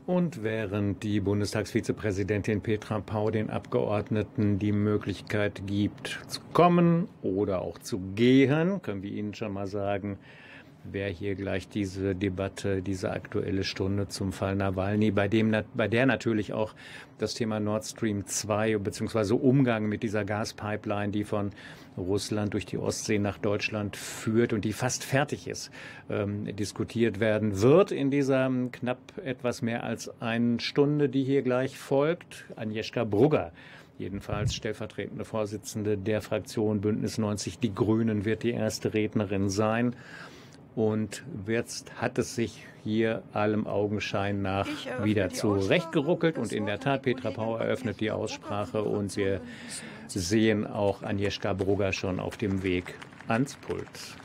Und während die Bundestagsvizepräsidentin Petra Pau den Abgeordneten die Möglichkeit gibt, zu kommen oder auch zu gehen, können wir Ihnen schon mal sagen, wer hier gleich diese Debatte, diese Aktuelle Stunde zum Fall Nawalny, bei der natürlich auch das Thema Nord Stream 2 bzw. Umgang mit dieser Gaspipeline, die von Russland durch die Ostsee nach Deutschland führt und die fast fertig ist, diskutiert werden wird in dieser knapp etwas mehr als eine Stunde, die hier gleich folgt. Agnieszka Brugger, jedenfalls stellvertretende Vorsitzende der Fraktion Bündnis 90 Die Grünen, wird die erste Rednerin sein. Und jetzt hat es sich hier allem Augenschein nach wieder zurechtgeruckelt. Und in der Tat, Petra Pau eröffnet die Aussprache und wir sehen auch Agnieszka Brugger schon auf dem Weg ans Pult.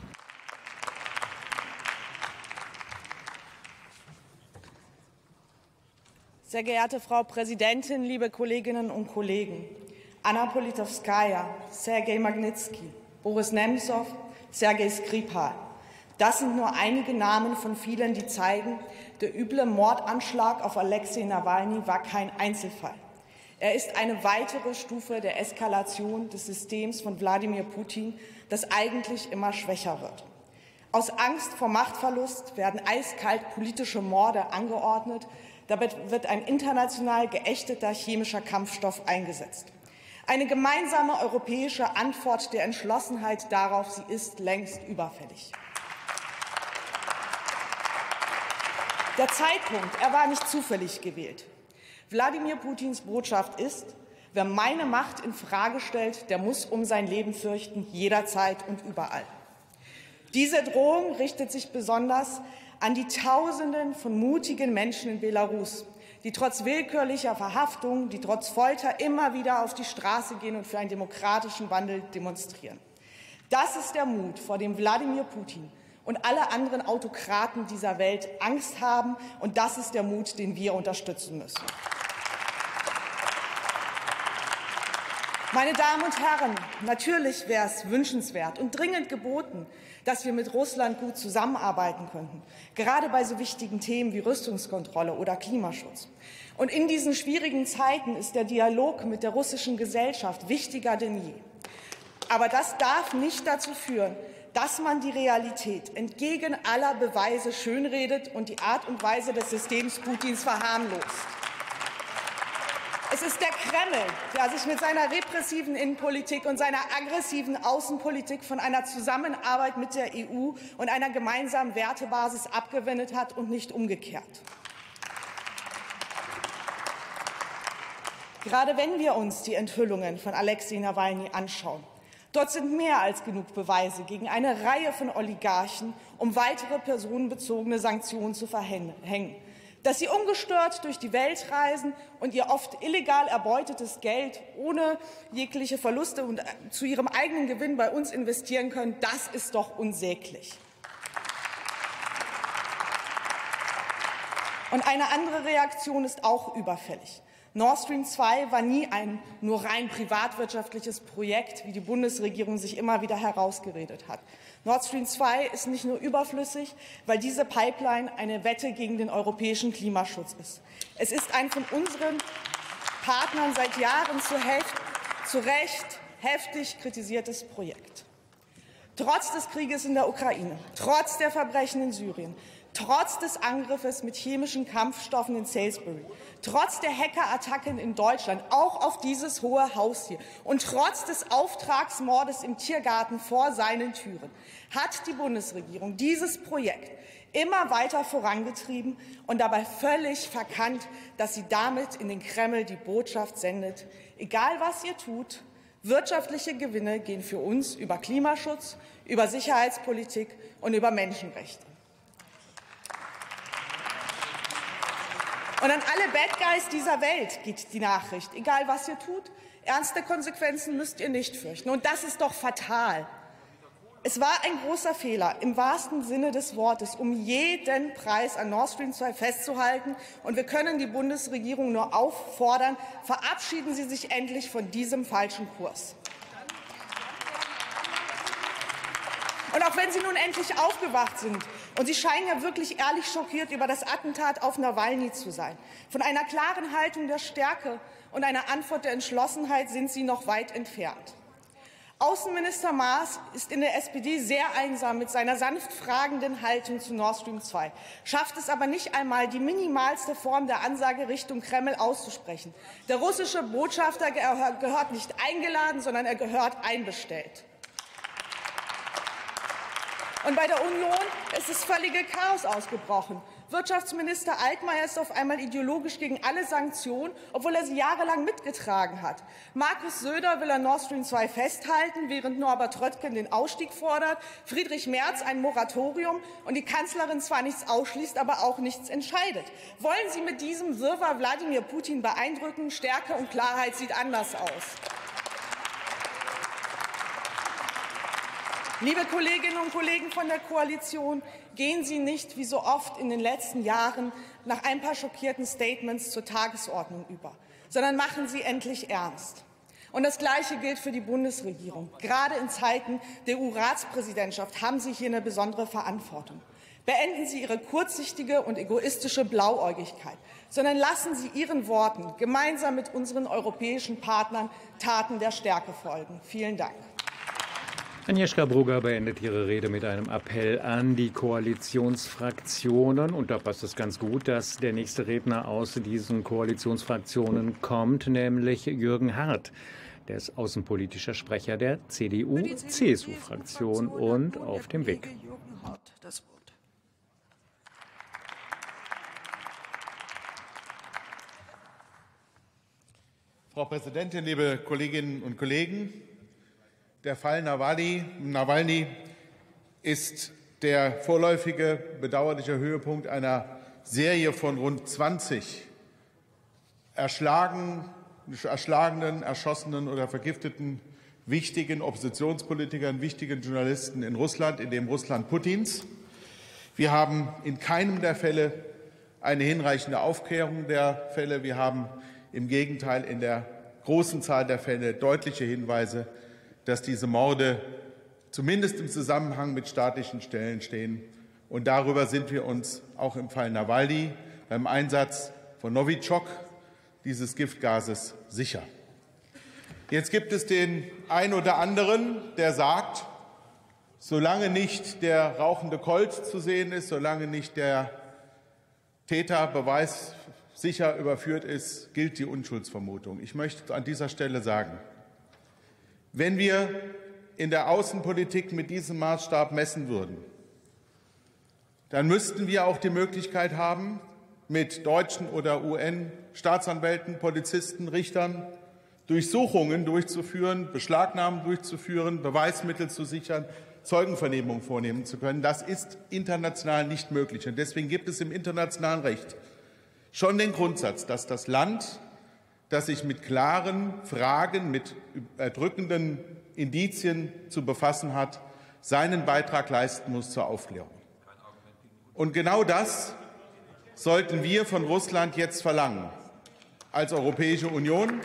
Sehr geehrte Frau Präsidentin, liebe Kolleginnen und Kollegen! Anna Politkovskaja, Sergei Magnitsky, Boris Nemzow, Sergei Skripal. Das sind nur einige Namen von vielen, die zeigen, der üble Mordanschlag auf Alexei Nawalny war kein Einzelfall. Er ist eine weitere Stufe der Eskalation des Systems von Wladimir Putin, das eigentlich immer schwächer wird. Aus Angst vor Machtverlust werden eiskalt politische Morde angeordnet. Dabei wird ein international geächteter chemischer Kampfstoff eingesetzt. Eine gemeinsame europäische Antwort der Entschlossenheit darauf, sie ist längst überfällig. Der Zeitpunkt, er war nicht zufällig gewählt. Wladimir Putins Botschaft ist, wer meine Macht in Frage stellt, der muss um sein Leben fürchten, jederzeit und überall. Diese Drohung richtet sich besonders an die Tausenden von mutigen Menschen in Belarus, die trotz willkürlicher Verhaftung, die trotz Folter immer wieder auf die Straße gehen und für einen demokratischen Wandel demonstrieren. Das ist der Mut, vor dem Wladimir Putin und alle anderen Autokraten dieser Welt Angst haben. Und das ist der Mut, den wir unterstützen müssen. Meine Damen und Herren, natürlich wäre es wünschenswert und dringend geboten, dass wir mit Russland gut zusammenarbeiten könnten, gerade bei so wichtigen Themen wie Rüstungskontrolle oder Klimaschutz. Und in diesen schwierigen Zeiten ist der Dialog mit der russischen Gesellschaft wichtiger denn je. Aber das darf nicht dazu führen, dass man die Realität entgegen aller Beweise schönredet und die Art und Weise des Systems Putins verharmlost. Es ist der Kreml, der sich mit seiner repressiven Innenpolitik und seiner aggressiven Außenpolitik von einer Zusammenarbeit mit der EU und einer gemeinsamen Wertebasis abgewendet hat und nicht umgekehrt. Gerade wenn wir uns die Enthüllungen von Alexei Nawalny anschauen, dort sind mehr als genug Beweise gegen eine Reihe von Oligarchen, um weitere personenbezogene Sanktionen zu verhängen. Dass sie ungestört durch die Welt reisen und ihr oft illegal erbeutetes Geld ohne jegliche Verluste und zu ihrem eigenen Gewinn bei uns investieren können, das ist doch unsäglich. Und eine andere Reaktion ist auch überfällig. Nord Stream 2 war nie ein nur rein privatwirtschaftliches Projekt, wie die Bundesregierung sich immer wieder herausgeredet hat. Nord Stream 2 ist nicht nur überflüssig, weil diese Pipeline eine Wette gegen den europäischen Klimaschutz ist. Es ist ein von unseren Partnern seit Jahren zu Recht heftig kritisiertes Projekt. Trotz des Krieges in der Ukraine, trotz der Verbrechen in Syrien, trotz des Angriffes mit chemischen Kampfstoffen in Salisbury, trotz der Hackerattacken in Deutschland, auch auf dieses Hohe Haus hier, und trotz des Auftragsmordes im Tiergarten vor seinen Türen, hat die Bundesregierung dieses Projekt immer weiter vorangetrieben und dabei völlig verkannt, dass sie damit in den Kreml die Botschaft sendet: Egal was ihr tut, wirtschaftliche Gewinne gehen für uns über Klimaschutz, über Sicherheitspolitik und über Menschenrechte. Und an alle Bad Guys dieser Welt geht die Nachricht: Egal was ihr tut, ernste Konsequenzen müsst ihr nicht fürchten. Und das ist doch fatal. Es war ein großer Fehler, im wahrsten Sinne des Wortes, um jeden Preis an Nord Stream 2 festzuhalten. Und wir können die Bundesregierung nur auffordern: Verabschieden Sie sich endlich von diesem falschen Kurs. Und auch wenn Sie nun endlich aufgewacht sind Und Sie scheinen ja wirklich ehrlich schockiert über das Attentat auf Nawalny zu sein. Von einer klaren Haltung der Stärke und einer Antwort der Entschlossenheit sind Sie noch weit entfernt. Außenminister Maas ist in der SPD sehr einsam mit seiner sanft fragenden Haltung zu Nord Stream 2, schafft es aber nicht einmal, die minimalste Form der Ansage Richtung Kreml auszusprechen. Der russische Botschafter gehört nicht eingeladen, sondern er gehört einbestellt. Und bei der Union ist das völlige Chaos ausgebrochen. Wirtschaftsminister Altmaier ist auf einmal ideologisch gegen alle Sanktionen, obwohl er sie jahrelang mitgetragen hat. Markus Söder will an Nord Stream 2 festhalten, während Norbert Röttgen den Ausstieg fordert, Friedrich Merz ein Moratorium und die Kanzlerin zwar nichts ausschließt, aber auch nichts entscheidet. Wollen Sie mit diesem Wirrwarr Wladimir Putin beeindrucken? Stärke und Klarheit sieht anders aus. Liebe Kolleginnen und Kollegen von der Koalition, gehen Sie nicht wie so oft in den letzten Jahren nach ein paar schockierten Statements zur Tagesordnung über, sondern machen Sie endlich ernst. Und das Gleiche gilt für die Bundesregierung. Gerade in Zeiten der EU-Ratspräsidentschaft haben Sie hier eine besondere Verantwortung. Beenden Sie Ihre kurzsichtige und egoistische Blauäugigkeit, sondern lassen Sie Ihren Worten gemeinsam mit unseren europäischen Partnern Taten der Stärke folgen. Vielen Dank. Agnieszka Brugger beendet ihre Rede mit einem Appell an die Koalitionsfraktionen. Und da passt es ganz gut, dass der nächste Redner aus diesen Koalitionsfraktionen kommt, nämlich Jürgen Hart. Der ist außenpolitischer Sprecher der CDU-CSU-Fraktion und auf dem Weg. Frau Präsidentin, liebe Kolleginnen und Kollegen! Der Fall Nawalny ist der vorläufige bedauerliche Höhepunkt einer Serie von rund 20 erschlagenen, erschossenen oder vergifteten wichtigen Oppositionspolitikern, wichtigen Journalisten in Russland, in dem Russland Putins. Wir haben in keinem der Fälle eine hinreichende Aufklärung der Fälle. Wir haben im Gegenteil in der großen Zahl der Fälle deutliche Hinweise, dass diese Morde zumindest im Zusammenhang mit staatlichen Stellen stehen. Und darüber sind wir uns auch im Fall Nawalny beim Einsatz von Novichok, dieses Giftgases, sicher. Jetzt gibt es den einen oder anderen, der sagt, solange nicht der rauchende Colt zu sehen ist, solange nicht der Täter beweissicher überführt ist, gilt die Unschuldsvermutung. Ich möchte an dieser Stelle sagen, wenn wir in der Außenpolitik mit diesem Maßstab messen würden, dann müssten wir auch die Möglichkeit haben, mit deutschen oder UN-Staatsanwälten, Polizisten, Richtern Durchsuchungen durchzuführen, Beschlagnahmen durchzuführen, Beweismittel zu sichern, Zeugenvernehmungen vornehmen zu können. Das ist international nicht möglich. Und deswegen gibt es im internationalen Recht schon den Grundsatz, dass das Land, das sich mit klaren Fragen, mit erdrückenden Indizien zu befassen hat, seinen Beitrag leisten muss zur Aufklärung. Und genau das sollten wir von Russland jetzt verlangen, als Europäische Union,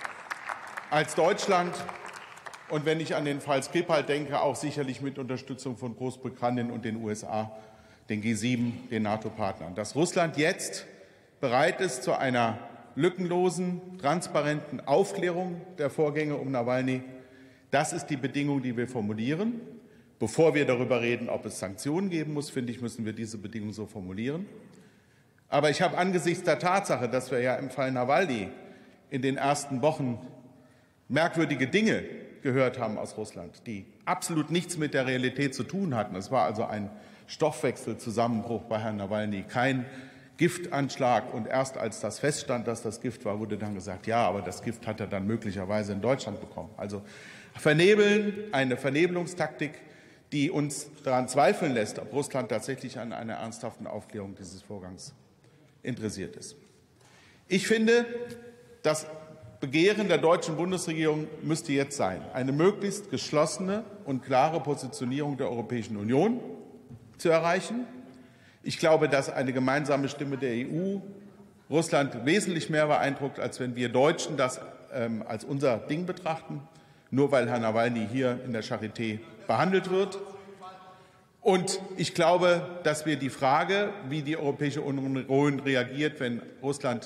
als Deutschland und, wenn ich an den Fall Skripal denke, auch sicherlich mit Unterstützung von Großbritannien und den USA, den G7, den NATO-Partnern. Dass Russland jetzt bereit ist zu einer lückenlosen, transparenten Aufklärung der Vorgänge um Nawalny. Das ist die Bedingung, die wir formulieren. Bevor wir darüber reden, ob es Sanktionen geben muss, finde ich, müssen wir diese Bedingung so formulieren. Aber ich habe angesichts der Tatsache, dass wir ja im Fall Nawalny in den ersten Wochen merkwürdige Dinge gehört haben aus Russland, die absolut nichts mit der Realität zu tun hatten. Es war also ein Stoffwechselzusammenbruch bei Herrn Nawalny, kein Giftanschlag. Und erst als das feststand, dass das Gift war, wurde dann gesagt, ja, aber das Gift hat er dann möglicherweise in Deutschland bekommen. Also vernebeln, eine Vernebelungstaktik, die uns daran zweifeln lässt, ob Russland tatsächlich an einer ernsthaften Aufklärung dieses Vorgangs interessiert ist. Ich finde, das Begehren der deutschen Bundesregierung müsste jetzt sein, eine möglichst geschlossene und klare Positionierung der Europäischen Union zu erreichen. Ich glaube, dass eine gemeinsame Stimme der EU Russland wesentlich mehr beeindruckt, als wenn wir Deutschen das als unser Ding betrachten, nur weil Herr Nawalny hier in der Charité behandelt wird. Und ich glaube, dass wir die Frage, wie die Europäische Union reagiert, wenn Russland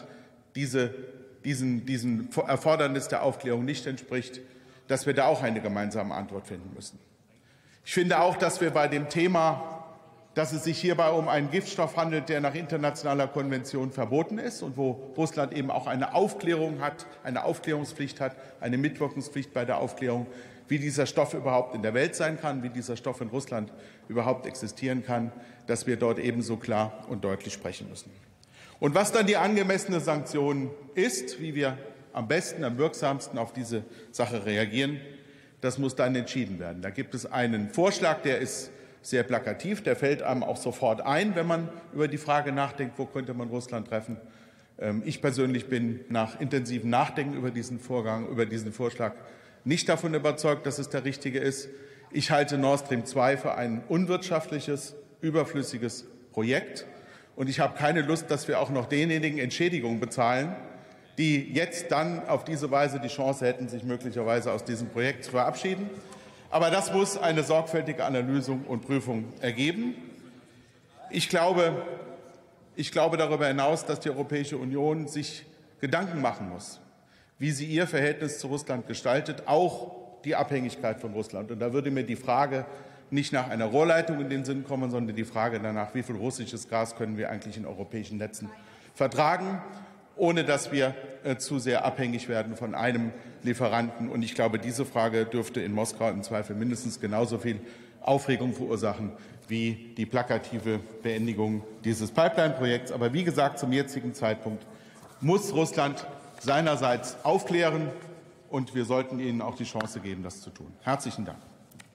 diesen Erfordernis der Aufklärung nicht entspricht, dass wir da auch eine gemeinsame Antwort finden müssen. Ich finde auch, dass wir bei dem Thema, dass es sich hierbei um einen Giftstoff handelt, der nach internationaler Konvention verboten ist und wo Russland eben auch eine Aufklärung hat, eine Aufklärungspflicht hat, eine Mitwirkungspflicht bei der Aufklärung, wie dieser Stoff überhaupt in der Welt sein kann, wie dieser Stoff in Russland überhaupt existieren kann, dass wir dort ebenso klar und deutlich sprechen müssen. Und was dann die angemessene Sanktion ist, wie wir am besten, am wirksamsten auf diese Sache reagieren, das muss dann entschieden werden. Da gibt es einen Vorschlag, der ist sehr plakativ, der fällt einem auch sofort ein, wenn man über die Frage nachdenkt, wo könnte man Russland treffen. Ich persönlich bin nach intensivem Nachdenken über diesen Vorschlag nicht davon überzeugt, dass es der richtige ist. Ich halte Nord Stream 2 für ein unwirtschaftliches, überflüssiges Projekt. Und ich habe keine Lust, dass wir auch noch denjenigen Entschädigungen bezahlen, die jetzt dann auf diese Weise die Chance hätten, sich möglicherweise aus diesem Projekt zu verabschieden. Aber das muss eine sorgfältige Analyse und Prüfung ergeben. Ich glaube darüber hinaus, dass die Europäische Union sich Gedanken machen muss, wie sie ihr Verhältnis zu Russland gestaltet, auch die Abhängigkeit von Russland. Und da würde mir die Frage nicht nach einer Rohrleitung in den Sinn kommen, sondern die Frage danach, wie viel russisches Gas können wir eigentlich in europäischen Netzen vertragen, ohne dass wir zu sehr abhängig werden von einem Lieferanten. Und ich glaube, diese Frage dürfte in Moskau im Zweifel mindestens genauso viel Aufregung verursachen wie die plakative Beendigung dieses Pipeline-Projekts. Aber wie gesagt, zum jetzigen Zeitpunkt muss Russland seinerseits aufklären, und wir sollten ihnen auch die Chance geben, das zu tun. Herzlichen Dank.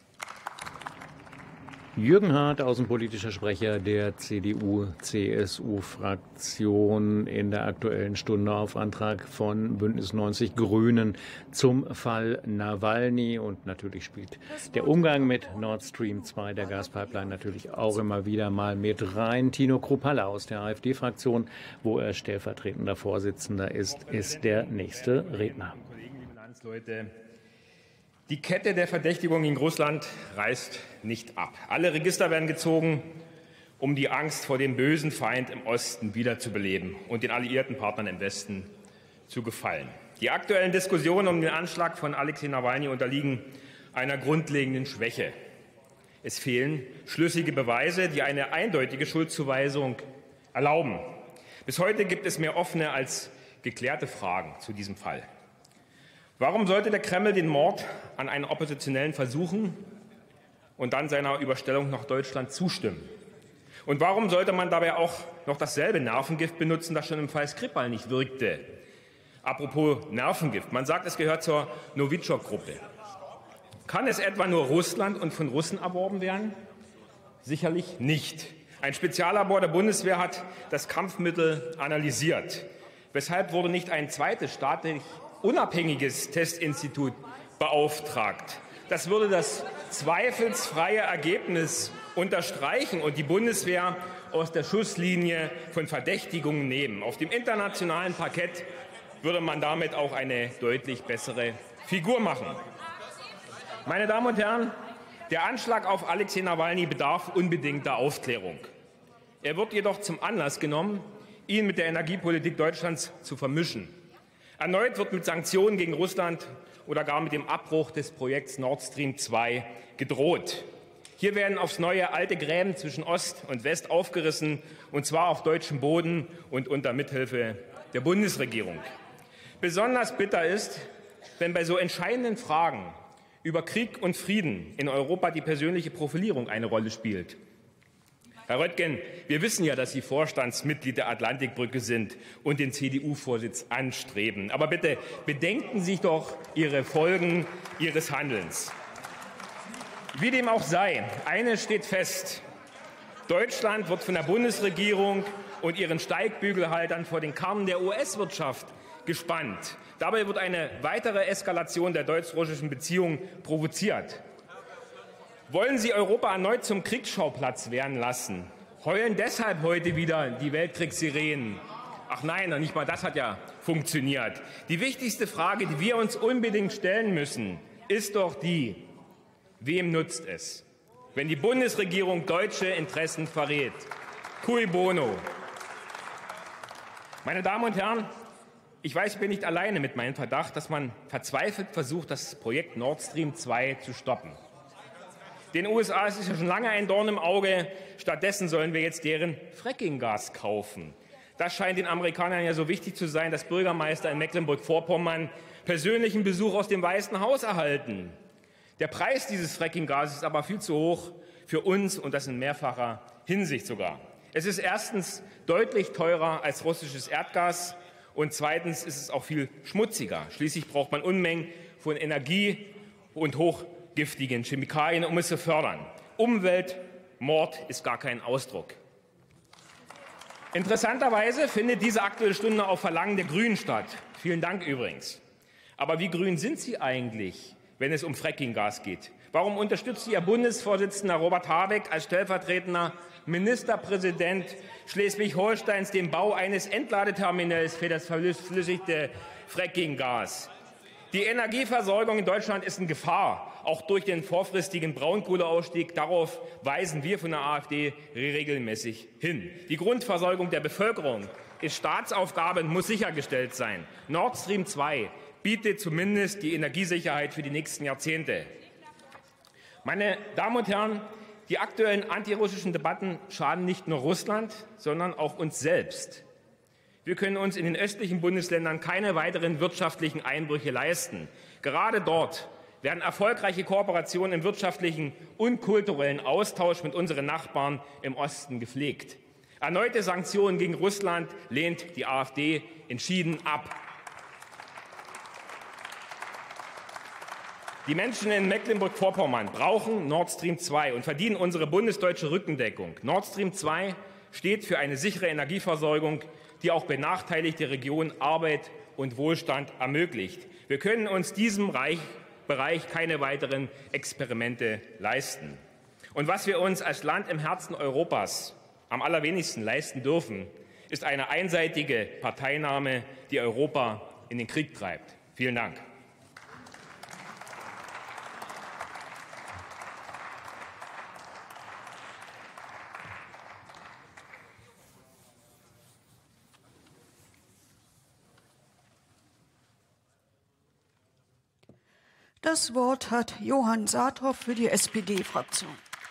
Jürgen Hart, außenpolitischer Sprecher der CDU-CSU-Fraktion, in der Aktuellen Stunde auf Antrag von Bündnis 90 Grünen zum Fall Nawalny. Und natürlich spielt der Umgang mit Nord Stream 2, der Gaspipeline, natürlich auch immer wieder mal mit rein. Tino Kruppalla aus der AfD-Fraktion, wo er stellvertretender Vorsitzender ist der nächste Redner. Liebe Landsleute, die Kette der Verdächtigung gegen Russland reißt nicht ab. Alle Register werden gezogen, um die Angst vor dem bösen Feind im Osten wiederzubeleben und den alliierten Partnern im Westen zu gefallen. Die aktuellen Diskussionen um den Anschlag von Alexei Nawalny unterliegen einer grundlegenden Schwäche. Es fehlen schlüssige Beweise, die eine eindeutige Schuldzuweisung erlauben. Bis heute gibt es mehr offene als geklärte Fragen zu diesem Fall. Warum sollte der Kreml den Mord an einen Oppositionellen versuchen und dann seiner Überstellung nach Deutschland zustimmen? Und warum sollte man dabei auch noch dasselbe Nervengift benutzen, das schon im Fall Skripal nicht wirkte? Apropos Nervengift, man sagt, es gehört zur Novichok-Gruppe. Kann es etwa nur Russland und von Russen erworben werden? Sicherlich nicht. Ein Speziallabor der Bundeswehr hat das Kampfmittel analysiert. Weshalb wurde nicht ein zweites staatlich unabhängiges Testinstitut beauftragt? Das würde das zweifelsfreie Ergebnis unterstreichen und die Bundeswehr aus der Schusslinie von Verdächtigungen nehmen. Auf dem internationalen Parkett würde man damit auch eine deutlich bessere Figur machen. Meine Damen und Herren, der Anschlag auf Alexei Nawalny bedarf unbedingter Aufklärung. Er wird jedoch zum Anlass genommen, ihn mit der Energiepolitik Deutschlands zu vermischen. Erneut wird mit Sanktionen gegen Russland oder gar mit dem Abbruch des Projekts Nord Stream 2 gedroht. Hier werden aufs Neue alte Gräben zwischen Ost und West aufgerissen, und zwar auf deutschem Boden und unter Mithilfe der Bundesregierung. Besonders bitter ist, wenn bei so entscheidenden Fragen über Krieg und Frieden in Europa die persönliche Profilierung eine Rolle spielt. Herr Röttgen, wir wissen ja, dass Sie Vorstandsmitglied der Atlantikbrücke sind und den CDU-Vorsitz anstreben. Aber bitte bedenken Sie doch Ihre Folgen Ihres Handelns. Wie dem auch sei, eines steht fest. Deutschland wird von der Bundesregierung und ihren Steigbügelhaltern vor den Karren der US-Wirtschaft gespannt. Dabei wird eine weitere Eskalation der deutsch-russischen Beziehungen provoziert. Wollen Sie Europa erneut zum Kriegsschauplatz werden lassen? Heulen deshalb heute wieder die Weltkriegssirenen? Ach nein, nicht mal das hat ja funktioniert. Die wichtigste Frage, die wir uns unbedingt stellen müssen, ist doch die: Wem nutzt es? wenn die Bundesregierung deutsche Interessen verrät. Cui bono. Meine Damen und Herren, ich weiß, ich bin nicht alleine mit meinem Verdacht, dass man verzweifelt versucht, das Projekt Nord Stream 2 zu stoppen. Den USA ist es ja schon lange ein Dorn im Auge. Stattdessen sollen wir jetzt deren Frackinggas kaufen. Das scheint den Amerikanern ja so wichtig zu sein, dass Bürgermeister in Mecklenburg-Vorpommern persönlichen Besuch aus dem Weißen Haus erhalten. Der Preis dieses Frackinggases ist aber viel zu hoch für uns, und das in mehrfacher Hinsicht sogar. Es ist erstens deutlich teurer als russisches Erdgas, und zweitens ist es auch viel schmutziger. Schließlich braucht man Unmengen von Energie und hochgiftigen Chemikalien, um es zu fördern. Umweltmord ist gar kein Ausdruck. Interessanterweise findet diese Aktuelle Stunde auf Verlangen der Grünen statt. Vielen Dank übrigens. Aber wie grün sind Sie eigentlich, wenn es um Frackinggas geht? Warum unterstützt Ihr Bundesvorsitzender Robert Habeck als stellvertretender Ministerpräsident Schleswig-Holsteins den Bau eines Entladeterminals für das verflüssigte Frackinggas? Die Energieversorgung in Deutschland ist in Gefahr, auch durch den vorfristigen Braunkohleausstieg. Darauf weisen wir von der AfD regelmäßig hin. Die Grundversorgung der Bevölkerung ist Staatsaufgabe und muss sichergestellt sein. Nord Stream 2 bietet zumindest die Energiesicherheit für die nächsten Jahrzehnte. Meine Damen und Herren, die aktuellen antirussischen Debatten schaden nicht nur Russland, sondern auch uns selbst. Wir können uns in den östlichen Bundesländern keine weiteren wirtschaftlichen Einbrüche leisten. Gerade dort werden erfolgreiche Kooperationen im wirtschaftlichen und kulturellen Austausch mit unseren Nachbarn im Osten gepflegt. Erneute Sanktionen gegen Russland lehnt die AfD entschieden ab. Die Menschen in Mecklenburg-Vorpommern brauchen Nord Stream 2 und verdienen unsere bundesdeutsche Rückendeckung. Nord Stream 2 steht für eine sichere Energieversorgung, die auch benachteiligte Regionen Arbeit und Wohlstand ermöglicht. Wir können uns diesem Bereich keine weiteren Experimente leisten. Und was wir uns als Land im Herzen Europas am allerwenigsten leisten dürfen, ist eine einseitige Parteinahme, die Europa in den Krieg treibt. Vielen Dank. Das Wort hat Johann Saathoff für die SPD-Fraktion.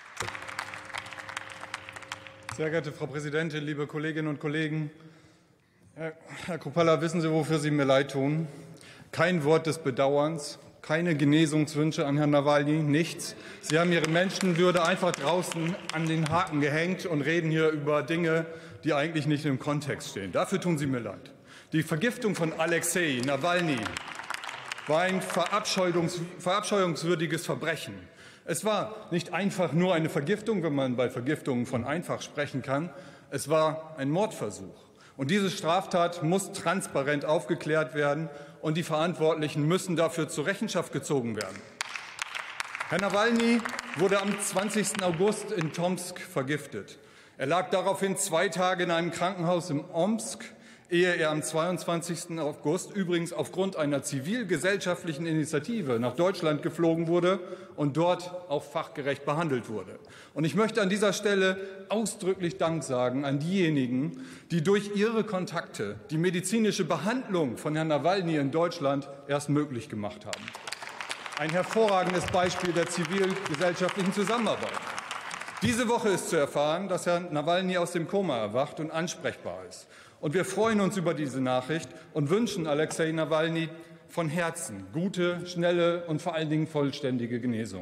Sehr geehrte Frau Präsidentin, liebe Kolleginnen und Kollegen! Herr Kruppalla, wissen Sie, wofür Sie mir leid tun? Kein Wort des Bedauerns, keine Genesungswünsche an Herrn Nawalny, nichts. Sie haben Ihre Menschenwürde einfach draußen an den Haken gehängt und reden hier über Dinge, die eigentlich nicht im Kontext stehen. Dafür tun Sie mir leid. Die Vergiftung von Alexei Nawalny war ein verabscheuungswürdiges Verbrechen. Es war nicht einfach nur eine Vergiftung, wenn man bei Vergiftungen von einfach sprechen kann. Es war ein Mordversuch. Und diese Straftat muss transparent aufgeklärt werden, und die Verantwortlichen müssen dafür zur Rechenschaft gezogen werden. Herr Nawalny wurde am 20. August in Tomsk vergiftet. Er lag daraufhin 2 Tage in einem Krankenhaus in Omsk, ehe er am 22. August übrigens aufgrund einer zivilgesellschaftlichen Initiative nach Deutschland geflogen wurde und dort auch fachgerecht behandelt wurde. Und ich möchte an dieser Stelle ausdrücklich Dank sagen an diejenigen, die durch ihre Kontakte die medizinische Behandlung von Herrn Nawalny in Deutschland erst möglich gemacht haben. Ein hervorragendes Beispiel der zivilgesellschaftlichen Zusammenarbeit. Diese Woche ist zu erfahren, dass Herr Nawalny aus dem Koma erwacht und ansprechbar ist. Und wir freuen uns über diese Nachricht und wünschen Alexei Nawalny von Herzen gute, schnelle und vor allen Dingen vollständige Genesung.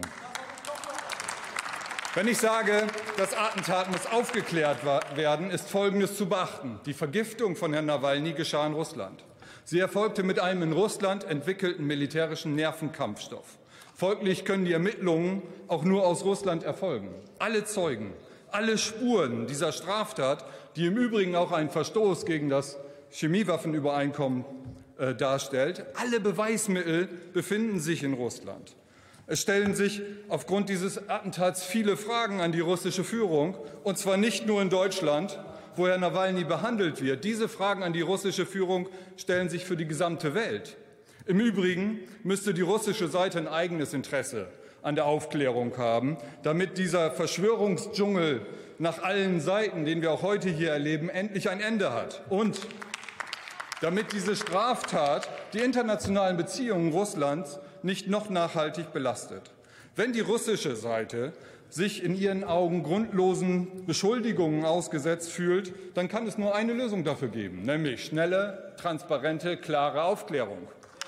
Wenn ich sage, das Attentat muss aufgeklärt werden, ist Folgendes zu beachten. Die Vergiftung von Herrn Nawalny geschah in Russland. Sie erfolgte mit einem in Russland entwickelten militärischen Nervenkampfstoff. Folglich können die Ermittlungen auch nur aus Russland erfolgen. Alle Zeugen, alle Spuren dieser Straftat, die im Übrigen auch einen Verstoß gegen das Chemiewaffenübereinkommen darstellt, alle Beweismittel befinden sich in Russland. Es stellen sich aufgrund dieses Attentats viele Fragen an die russische Führung, und zwar nicht nur in Deutschland, wo Herr Nawalny behandelt wird. Diese Fragen an die russische Führung stellen sich für die gesamte Welt. Im Übrigen müsste die russische Seite ein eigenes Interesse an der Aufklärung haben, damit dieser Verschwörungsdschungel nach allen Seiten, den wir auch heute hier erleben, endlich ein Ende hat. Und damit diese Straftat die internationalen Beziehungen Russlands nicht noch nachhaltig belastet. Wenn die russische Seite sich in ihren Augen grundlosen Beschuldigungen ausgesetzt fühlt, dann kann es nur eine Lösung dafür geben, nämlich schnelle, transparente, klare Aufklärung.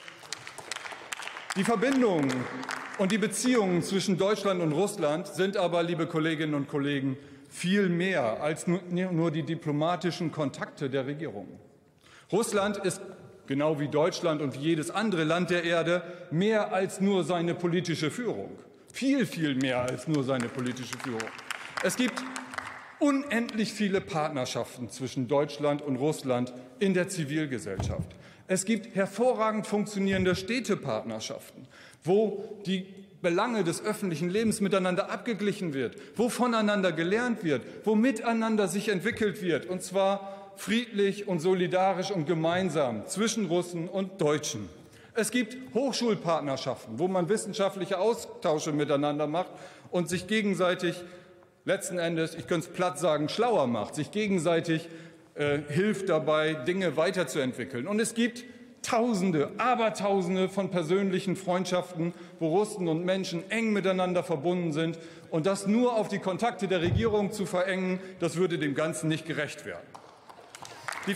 Die Verbindungen und die Beziehungen zwischen Deutschland und Russland sind aber, liebe Kolleginnen und Kollegen, viel mehr als nur die diplomatischen Kontakte der Regierungen. Russland ist genau wie Deutschland und wie jedes andere Land der Erde mehr als nur seine politische Führung. Viel, viel mehr als nur seine politische Führung. Es gibt unendlich viele Partnerschaften zwischen Deutschland und Russland in der Zivilgesellschaft. Es gibt hervorragend funktionierende Städtepartnerschaften, wo die Belange des öffentlichen Lebens miteinander abgeglichen wird, wo voneinander gelernt wird, wo miteinander sich entwickelt wird, und zwar friedlich und solidarisch und gemeinsam zwischen Russen und Deutschen. Es gibt Hochschulpartnerschaften, wo man wissenschaftliche Austausche miteinander macht und sich gegenseitig letzten Endes, ich könnte es platt sagen, schlauer macht, sich gegenseitig hilft dabei, Dinge weiterzuentwickeln. Und es gibt Tausende, Abertausende von persönlichen Freundschaften, wo Russen und Menschen eng miteinander verbunden sind. Und das nur auf die Kontakte der Regierung zu verengen, das würde dem Ganzen nicht gerecht werden. Die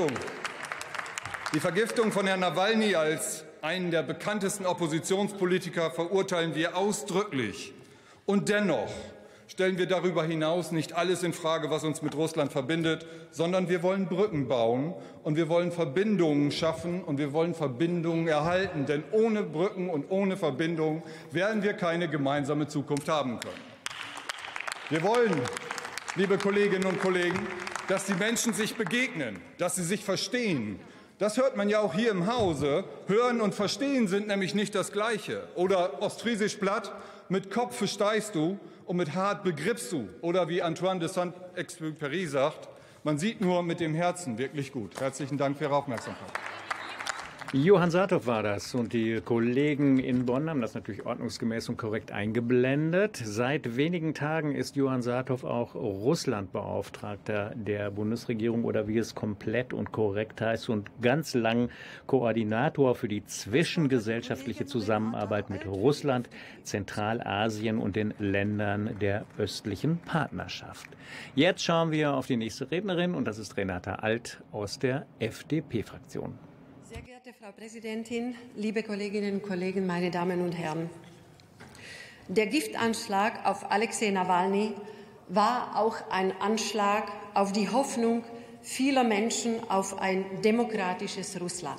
Vergiftung von Herrn Nawalny als einen der bekanntesten Oppositionspolitiker verurteilen wir ausdrücklich. Und dennoch stellen wir darüber hinaus nicht alles in Frage, was uns mit Russland verbindet, sondern wir wollen Brücken bauen und wir wollen Verbindungen schaffen und wir wollen Verbindungen erhalten. Denn ohne Brücken und ohne Verbindungen werden wir keine gemeinsame Zukunft haben können. Wir wollen, liebe Kolleginnen und Kollegen, dass die Menschen sich begegnen, dass sie sich verstehen. Das hört man ja auch hier im Hause. Hören und Verstehen sind nämlich nicht das Gleiche. Oder ostfriesisch platt, mit Kopf verstehst du und mit Hart begriffst du. Oder wie Antoine de Saint-Exupéry sagt, man sieht nur mit dem Herzen wirklich gut. Herzlichen Dank für Ihre Aufmerksamkeit. Johann Saathoff war das und die Kollegen in Bonn haben das natürlich ordnungsgemäß und korrekt eingeblendet. Seit wenigen Tagen ist Johann Saathoff auch Russlandbeauftragter der Bundesregierung oder wie es komplett und korrekt heißt und ganz lang Koordinator für die zwischengesellschaftliche Zusammenarbeit mit Russland, Zentralasien und den Ländern der östlichen Partnerschaft. Jetzt schauen wir auf die nächste Rednerin und das ist Renata Alt aus der FDP-Fraktion. Sehr geehrte Frau Präsidentin, liebe Kolleginnen und Kollegen, meine Damen und Herren! Der Giftanschlag auf Alexei Nawalny war auch ein Anschlag auf die Hoffnung vieler Menschen auf ein demokratisches Russland.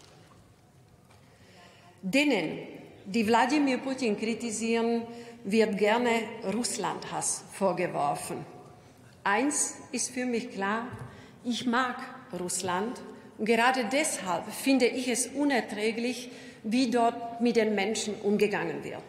Denen, die Wladimir Putin kritisieren, wird gerne Russlandhass vorgeworfen. Eins ist für mich klar, ich mag Russland. Und gerade deshalb finde ich es unerträglich, wie dort mit den Menschen umgegangen wird.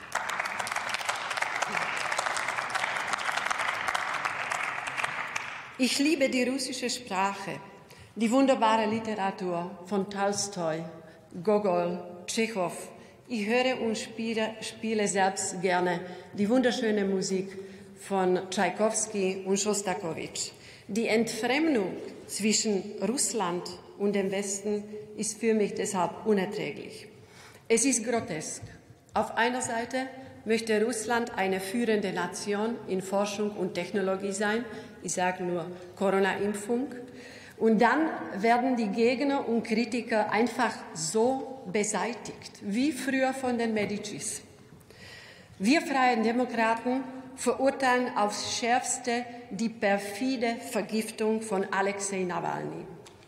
Ich liebe die russische Sprache, die wunderbare Literatur von Tolstoi, Gogol, Tschechow. Ich höre und spiele selbst gerne die wunderschöne Musik von Tschaikowski und Schostakowitsch. Die Entfremdung zwischen Russland und dem Westen ist für mich deshalb unerträglich. Es ist grotesk. Auf einer Seite möchte Russland eine führende Nation in Forschung und Technologie sein. Ich sage nur Corona-Impfung. Und dann werden die Gegner und Kritiker einfach so beseitigt, wie früher von den Medicis. Wir Freien Demokraten verurteilen aufs Schärfste die perfide Vergiftung von Alexei Nawalny.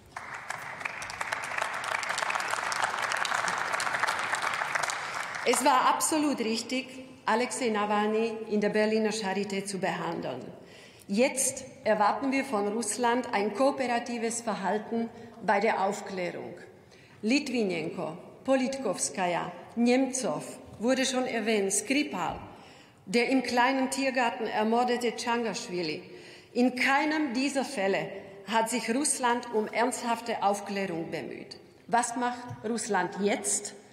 Es war absolut richtig, Alexei Nawalny in der Berliner Charité zu behandeln. Jetzt erwarten wir von Russland ein kooperatives Verhalten bei der Aufklärung. Litwinenko, Politkovskaja, Nemzow, wurde schon erwähnt, Skripal, der im kleinen Tiergarten ermordete Tschangaschwili. In keinem dieser Fälle hat sich Russland um ernsthafte Aufklärung bemüht. Was macht Russland jetzt?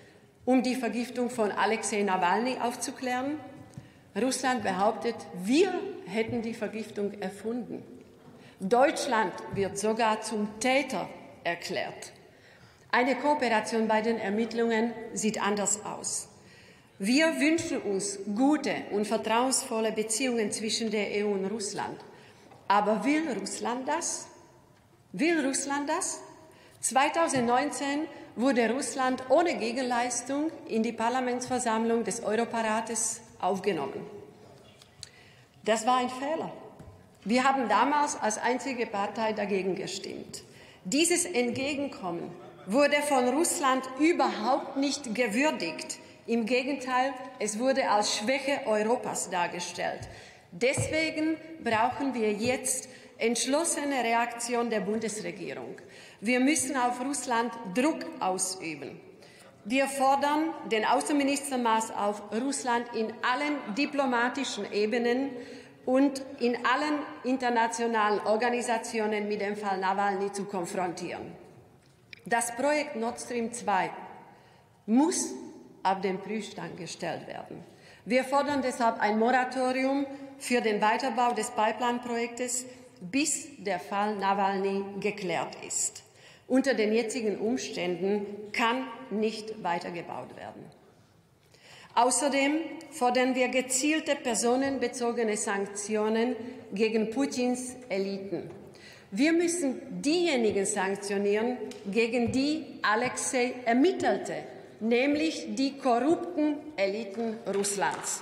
um die Vergiftung von Alexei Nawalny aufzuklären. Russland behauptet, wir hätten die Vergiftung erfunden. Deutschland wird sogar zum Täter erklärt. Eine Kooperation bei den Ermittlungen sieht anders aus. Wir wünschen uns gute und vertrauensvolle Beziehungen zwischen der EU und Russland. Aber will Russland das? Will Russland das? 2019 wurde Russland ohne Gegenleistung in die Parlamentsversammlung des Europarates aufgenommen. Das war ein Fehler. Wir haben damals als einzige Partei dagegen gestimmt. Dieses Entgegenkommen wurde von Russland überhaupt nicht gewürdigt. Im Gegenteil, es wurde als Schwäche Europas dargestellt. Deswegen brauchen wir jetzt entschlossene Reaktion der Bundesregierung. Wir müssen auf Russland Druck ausüben. Wir fordern den Außenminister Maas auf, Russland in allen diplomatischen Ebenen und in allen internationalen Organisationen mit dem Fall Nawalny zu konfrontieren. Das Projekt Nord Stream 2 muss auf den Prüfstand gestellt werden. Wir fordern deshalb ein Moratorium für den Weiterbau des Pipeline-Projektes, bis der Fall Nawalny geklärt ist. Unter den jetzigen Umständen kann nicht weitergebaut werden. Außerdem fordern wir gezielte personenbezogene Sanktionen gegen Putins Eliten. Wir müssen diejenigen sanktionieren, gegen die Alexei ermittelte, nämlich die korrupten Eliten Russlands.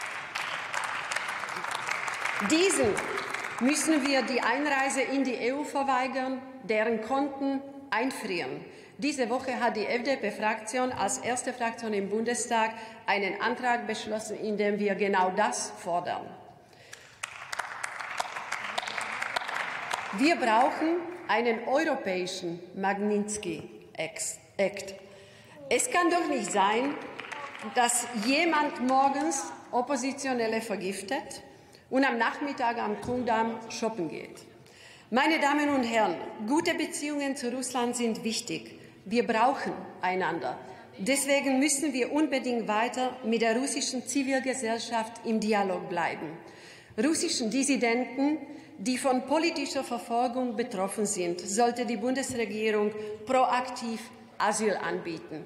Diesen müssen wir die Einreise in die EU verweigern, deren Konten einfrieren. Diese Woche hat die FDP-Fraktion als erste Fraktion im Bundestag einen Antrag beschlossen, in dem wir genau das fordern. Wir brauchen einen europäischen Magnitsky-Act. Es kann doch nicht sein, dass jemand morgens Oppositionelle vergiftet und am Nachmittag am Kuhdamm shoppen geht. Meine Damen und Herren, gute Beziehungen zu Russland sind wichtig. Wir brauchen einander. Deswegen müssen wir unbedingt weiter mit der russischen Zivilgesellschaft im Dialog bleiben. Russischen Dissidenten, die von politischer Verfolgung betroffen sind, sollte die Bundesregierung proaktiv Asyl anbieten.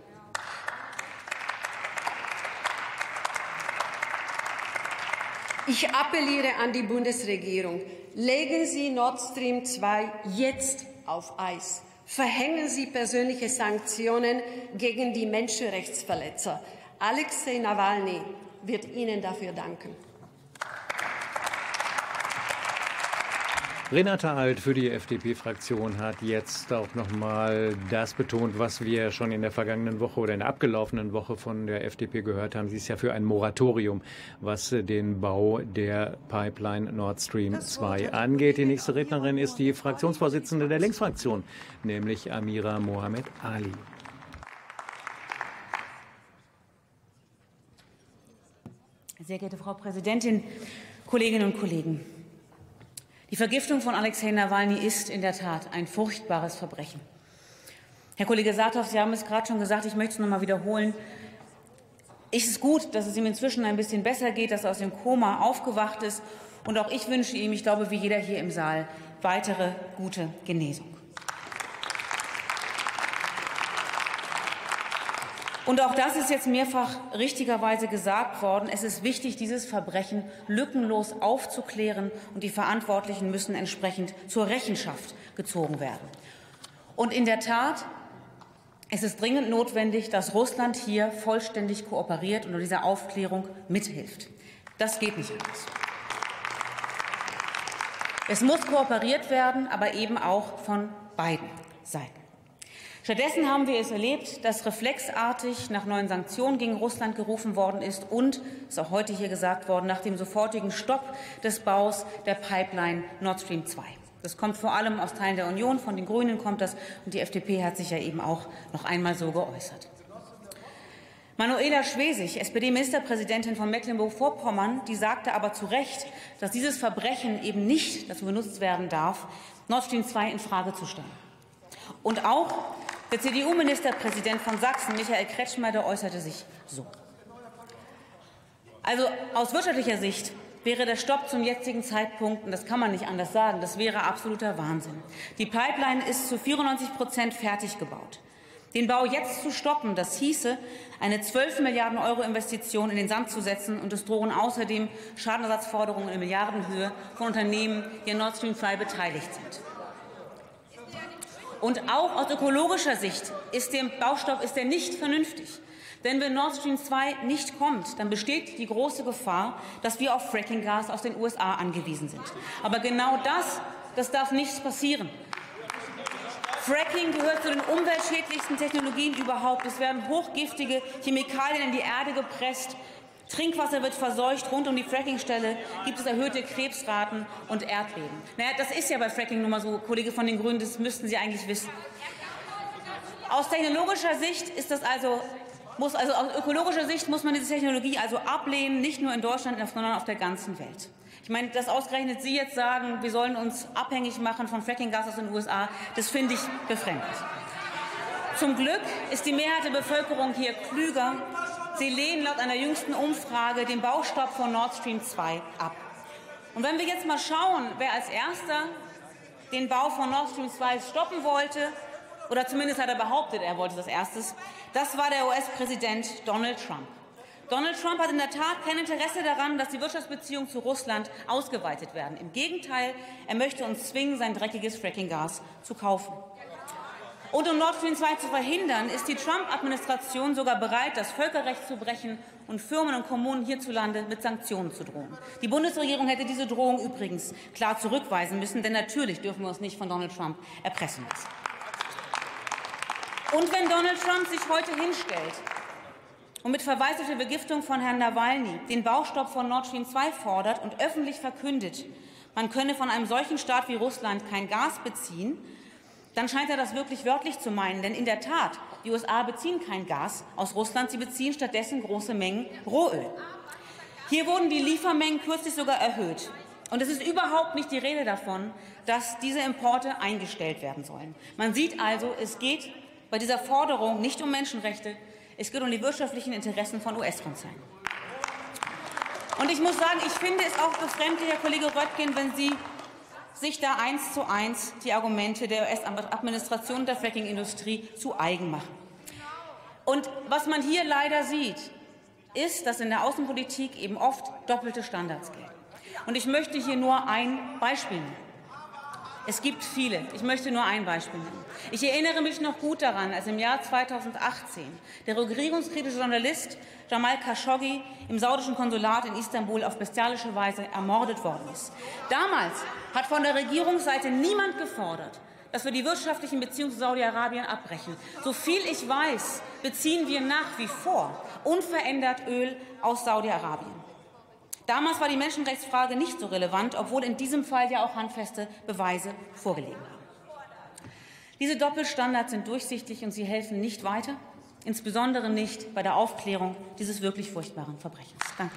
Ich appelliere an die Bundesregierung, legen Sie Nord Stream 2 jetzt auf Eis. Verhängen Sie persönliche Sanktionen gegen die Menschenrechtsverletzer. Alexei Nawalny wird Ihnen dafür danken. Renate Alt für die FDP-Fraktion hat jetzt auch noch mal das betont, was wir schon in der vergangenen Woche oder in der abgelaufenen Woche von der FDP gehört haben. Sie ist ja für ein Moratorium, was den Bau der Pipeline Nord Stream 2 angeht. Die nächste Rednerin ist die Fraktionsvorsitzende der Linksfraktion, nämlich Amira Mohamed Ali. Sehr geehrte Frau Präsidentin, Kolleginnen und Kollegen! Die Vergiftung von Alexei Nawalny ist in der Tat ein furchtbares Verbrechen. Herr Kollege Saathoff, Sie haben es gerade schon gesagt, ich möchte es noch mal wiederholen. Es ist gut, dass es ihm inzwischen ein bisschen besser geht, dass er aus dem Koma aufgewacht ist. Und auch ich wünsche ihm, ich glaube wie jeder hier im Saal, weitere gute Genesung. Und auch das ist jetzt mehrfach richtigerweise gesagt worden. Es ist wichtig, dieses Verbrechen lückenlos aufzuklären, und die Verantwortlichen müssen entsprechend zur Rechenschaft gezogen werden. Und in der Tat ist es dringend notwendig, dass Russland hier vollständig kooperiert und dieser Aufklärung mithilft. Das geht nicht anders. Es muss kooperiert werden, aber eben auch von beiden Seiten. Stattdessen haben wir es erlebt, dass reflexartig nach neuen Sanktionen gegen Russland gerufen worden ist und, ist auch heute hier gesagt worden, nach dem sofortigen Stopp des Baus der Pipeline Nord Stream 2. Das kommt vor allem aus Teilen der Union, von den Grünen kommt das, und die FDP hat sich ja eben auch noch einmal so geäußert. Manuela Schwesig, SPD-Ministerpräsidentin von Mecklenburg-Vorpommern, die sagte aber zu Recht, dass dieses Verbrechen eben nicht dazu benutzt werden darf, Nord Stream 2 infrage zu stellen. Und auch Der CDU-Ministerpräsident von Sachsen, Michael Kretschmer, der äußerte sich so. Also aus wirtschaftlicher Sicht wäre der Stopp zum jetzigen Zeitpunkt, und das kann man nicht anders sagen, das wäre absoluter Wahnsinn. Die Pipeline ist zu 94% fertig gebaut. Den Bau jetzt zu stoppen, das hieße, eine 12 Milliarden € Investition in den Sand zu setzen, und es drohen außerdem Schadenersatzforderungen in Milliardenhöhe von Unternehmen, die an Nord Stream 2 beteiligt sind. Und auch aus ökologischer Sicht ist der Baustopp nicht vernünftig. Denn wenn Nord Stream 2 nicht kommt, dann besteht die große Gefahr, dass wir auf Fracking-Gas aus den USA angewiesen sind. Aber genau das darf nicht passieren. Fracking gehört zu den umweltschädlichsten Technologien überhaupt. Es werden hochgiftige Chemikalien in die Erde gepresst. Trinkwasser wird verseucht. Rund um die Frackingstelle gibt es erhöhte Krebsraten und Erdbeben. Naja, das ist ja bei Fracking nun mal so, Kollege von den Grünen, das müssten Sie eigentlich wissen. Aus technologischer Sicht ist das aus ökologischer Sicht muss man diese Technologie also ablehnen, nicht nur in Deutschland, sondern auf der ganzen Welt. Ich meine, dass ausgerechnet Sie jetzt sagen, wir sollen uns abhängig machen von Fracking-Gas aus den USA, das finde ich befremdlich. Zum Glück ist die Mehrheit der Bevölkerung hier klüger. Sie lehnen laut einer jüngsten Umfrage den Baustopp von Nord Stream 2 ab. Und wenn wir jetzt mal schauen, wer als Erster den Bau von Nord Stream 2 stoppen wollte, oder zumindest hat er behauptet, er wollte das erstes, das war der US-Präsident Donald Trump. Donald Trump hat in der Tat kein Interesse daran, dass die Wirtschaftsbeziehungen zu Russland ausgeweitet werden. Im Gegenteil, er möchte uns zwingen, sein dreckiges Fracking-Gas zu kaufen. Und um Nord Stream 2 zu verhindern, ist die Trump-Administration sogar bereit, das Völkerrecht zu brechen und Firmen und Kommunen hierzulande mit Sanktionen zu drohen. Die Bundesregierung hätte diese Drohung übrigens klar zurückweisen müssen, denn natürlich dürfen wir uns nicht von Donald Trump erpressen lassen. Und wenn Donald Trump sich heute hinstellt und mit Verweis auf die Vergiftung von Herrn Nawalny den Baustopp von Nord Stream 2 fordert und öffentlich verkündet, man könne von einem solchen Staat wie Russland kein Gas beziehen, dann scheint er das wirklich wörtlich zu meinen. Denn in der Tat, die USA beziehen kein Gas aus Russland, sie beziehen stattdessen große Mengen Rohöl. Hier wurden die Liefermengen kürzlich sogar erhöht. Und es ist überhaupt nicht die Rede davon, dass diese Importe eingestellt werden sollen. Man sieht also, es geht bei dieser Forderung nicht um Menschenrechte, es geht um die wirtschaftlichen Interessen von US-Konzernen. Und ich muss sagen, ich finde es auch befremdlich, Herr Kollege Röttgen, wenn Sie sich da 1:1 die Argumente der US-Administration und der Fracking-Industrie zu eigen machen. Und was man hier leider sieht, ist, dass in der Außenpolitik eben oft doppelte Standards gelten. Und ich möchte hier nur ein Beispiel nennen. Es gibt viele. Ich möchte nur ein Beispiel nennen. Ich erinnere mich noch gut daran, als im Jahr 2018 der regierungskritische Journalist Jamal Khashoggi im saudischen Konsulat in Istanbul auf bestialische Weise ermordet worden ist. Damals hat von der Regierungsseite niemand gefordert, dass wir die wirtschaftlichen Beziehungen zu Saudi-Arabien abbrechen. Soviel ich weiß, beziehen wir nach wie vor unverändert Öl aus Saudi-Arabien. Damals war die Menschenrechtsfrage nicht so relevant, obwohl in diesem Fall ja auch handfeste Beweise vorgelegen haben. Diese Doppelstandards sind durchsichtig und sie helfen nicht weiter, insbesondere nicht bei der Aufklärung dieses wirklich furchtbaren Verbrechens. Danke.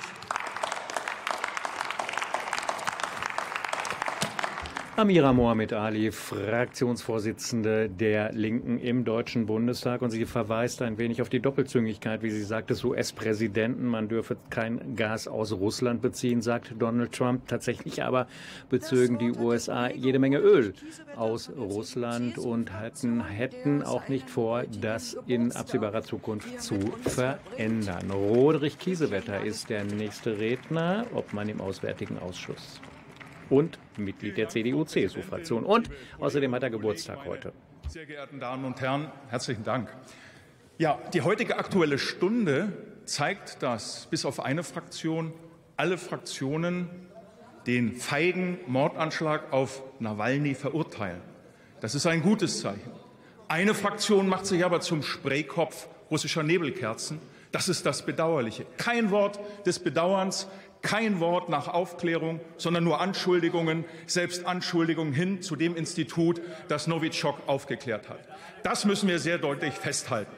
Amira Mohamed Ali, Fraktionsvorsitzende der Linken im Deutschen Bundestag. Und sie verweist ein wenig auf die Doppelzüngigkeit, wie sie sagt, des US-Präsidenten. Man dürfe kein Gas aus Russland beziehen, sagt Donald Trump. Tatsächlich aber bezögen die USA jede Menge Öl aus Russland und hätten auch nicht vor, das in absehbarer Zukunft zu verändern. Roderich Kiesewetter ist der nächste Redner, Obmann im Auswärtigen Ausschuss. Und Mitglied der CDU-CSU-Fraktion. Und außerdem hat er Geburtstag heute. Sehr geehrten Damen und Herren, herzlichen Dank. Ja, die heutige Aktuelle Stunde zeigt, dass bis auf eine Fraktion alle Fraktionen den feigen Mordanschlag auf Nawalny verurteilen. Das ist ein gutes Zeichen. Eine Fraktion macht sich aber zum Spraykopf russischer Nebelkerzen. Das ist das Bedauerliche. Kein Wort des Bedauerns, kein Wort nach Aufklärung, sondern nur Anschuldigungen, selbst Anschuldigungen hin zu dem Institut, das Novichok aufgeklärt hat. Das müssen wir sehr deutlich festhalten.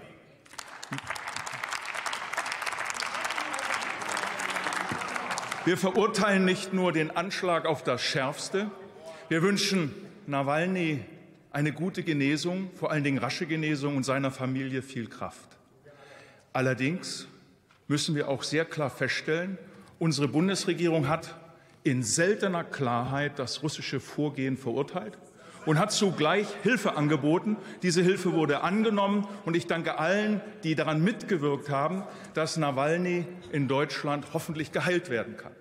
Wir verurteilen nicht nur den Anschlag auf das Schärfste. Wir wünschen Nawalny eine gute Genesung, vor allen Dingen rasche Genesung, und seiner Familie viel Kraft. Allerdings müssen wir auch sehr klar feststellen, unsere Bundesregierung hat in seltener Klarheit das russische Vorgehen verurteilt und hat zugleich Hilfe angeboten. Diese Hilfe wurde angenommen, und ich danke allen, die daran mitgewirkt haben, dass Nawalny in Deutschland hoffentlich geheilt werden kann.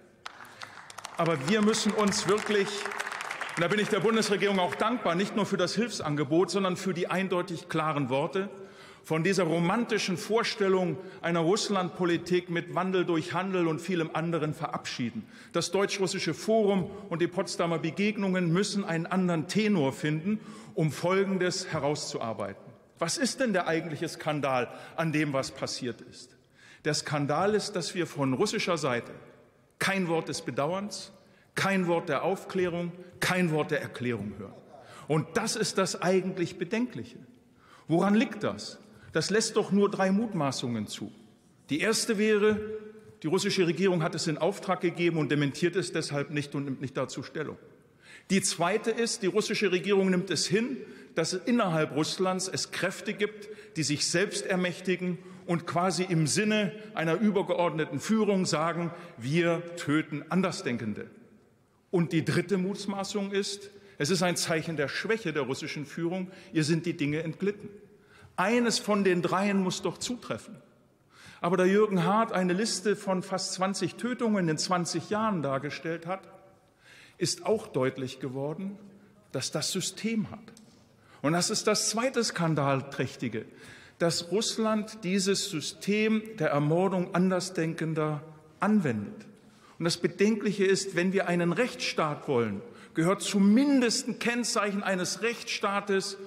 Aber wir müssen uns wirklich, und da bin ich der Bundesregierung auch dankbar, nicht nur für das Hilfsangebot, sondern für die eindeutig klaren Worte, von dieser romantischen Vorstellung einer Russlandpolitik mit Wandel durch Handel und vielem anderen verabschieden. Das Deutsch-Russische Forum und die Potsdamer Begegnungen müssen einen anderen Tenor finden, um Folgendes herauszuarbeiten. Was ist denn der eigentliche Skandal an dem, was passiert ist? Der Skandal ist, dass wir von russischer Seite kein Wort des Bedauerns, kein Wort der Aufklärung, kein Wort der Erklärung hören. Und das ist das eigentlich Bedenkliche. Woran liegt das? Das lässt doch nur 3 Mutmaßungen zu. Die erste wäre, die russische Regierung hat es in Auftrag gegeben und dementiert es deshalb nicht und nimmt nicht dazu Stellung. Die zweite ist, die russische Regierung nimmt es hin, dass es innerhalb Russlands Kräfte gibt, die sich selbst ermächtigen und quasi im Sinne einer übergeordneten Führung sagen, wir töten Andersdenkende. Und die dritte Mutmaßung ist, es ist ein Zeichen der Schwäche der russischen Führung, ihr sind die Dinge entglitten. Eines von den 3 muss doch zutreffen. Aber da Jürgen Hart eine Liste von fast 20 Tötungen in 20 Jahren dargestellt hat, ist auch deutlich geworden, dass das System hat. Und das ist das zweite Skandalträchtige, dass Russland dieses System der Ermordung Andersdenkender anwendet. Und das Bedenkliche ist, wenn wir einen Rechtsstaat wollen, gehört zumindest ein Kennzeichen eines Rechtsstaates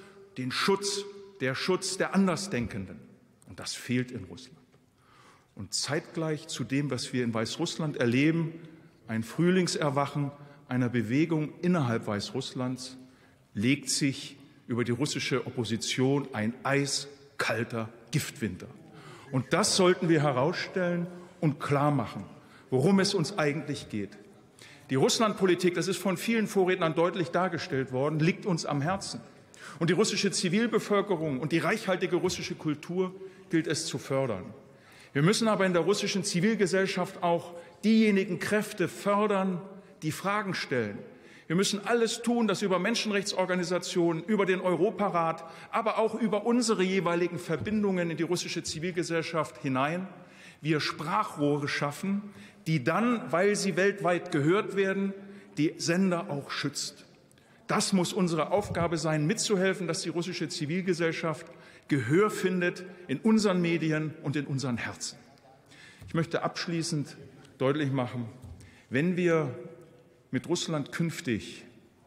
der Schutz der Andersdenkenden. Und das fehlt in Russland. Und zeitgleich zu dem, was wir in Weißrussland erleben, ein Frühlingserwachen einer Bewegung innerhalb Weißrusslands, legt sich über die russische Opposition ein eiskalter Giftwinter. Und das sollten wir herausstellen und klar machen, worum es uns eigentlich geht. Die Russlandpolitik, das ist von vielen Vorrednern deutlich dargestellt worden, liegt uns am Herzen. Und die russische Zivilbevölkerung und die reichhaltige russische Kultur gilt es zu fördern. Wir müssen aber in der russischen Zivilgesellschaft auch diejenigen Kräfte fördern, die Fragen stellen. Wir müssen alles tun, dass über Menschenrechtsorganisationen, über den Europarat, aber auch über unsere jeweiligen Verbindungen in die russische Zivilgesellschaft hinein wir Sprachrohre schaffen, die dann, weil sie weltweit gehört werden, die Sender auch schützt. Das muss unsere Aufgabe sein, mitzuhelfen, dass die russische Zivilgesellschaft Gehör findet in unseren Medien und in unseren Herzen. Ich möchte abschließend deutlich machen, wenn wir mit Russland künftig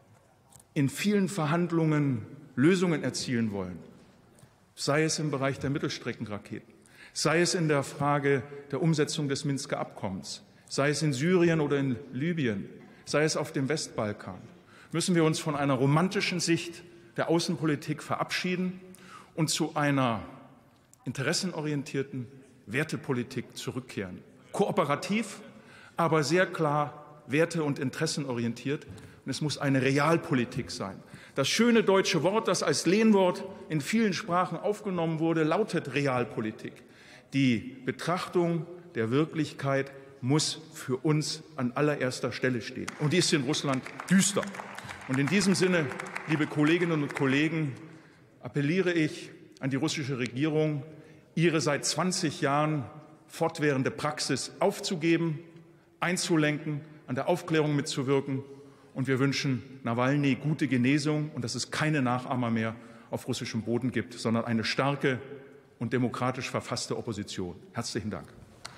in vielen Verhandlungen Lösungen erzielen wollen, sei es im Bereich der Mittelstreckenraketen, sei es in der Frage der Umsetzung des Minsker Abkommens, sei es in Syrien oder in Libyen, sei es auf dem Westbalkan, müssen wir uns von einer romantischen Sicht der Außenpolitik verabschieden und zu einer interessenorientierten Wertepolitik zurückkehren. Kooperativ, aber sehr klar werte- und interessenorientiert. Und es muss eine Realpolitik sein. Das schöne deutsche Wort, das als Lehnwort in vielen Sprachen aufgenommen wurde, lautet Realpolitik. Die Betrachtung der Wirklichkeit muss für uns an allererster Stelle stehen. Und die ist in Russland düster. Und in diesem Sinne, liebe Kolleginnen und Kollegen, appelliere ich an die russische Regierung, ihre seit 20 Jahren fortwährende Praxis aufzugeben, einzulenken, an der Aufklärung mitzuwirken. Und wir wünschen Nawalny gute Genesung und dass es keine Nachahmer mehr auf russischem Boden gibt, sondern eine starke und demokratisch verfasste Opposition. Herzlichen Dank.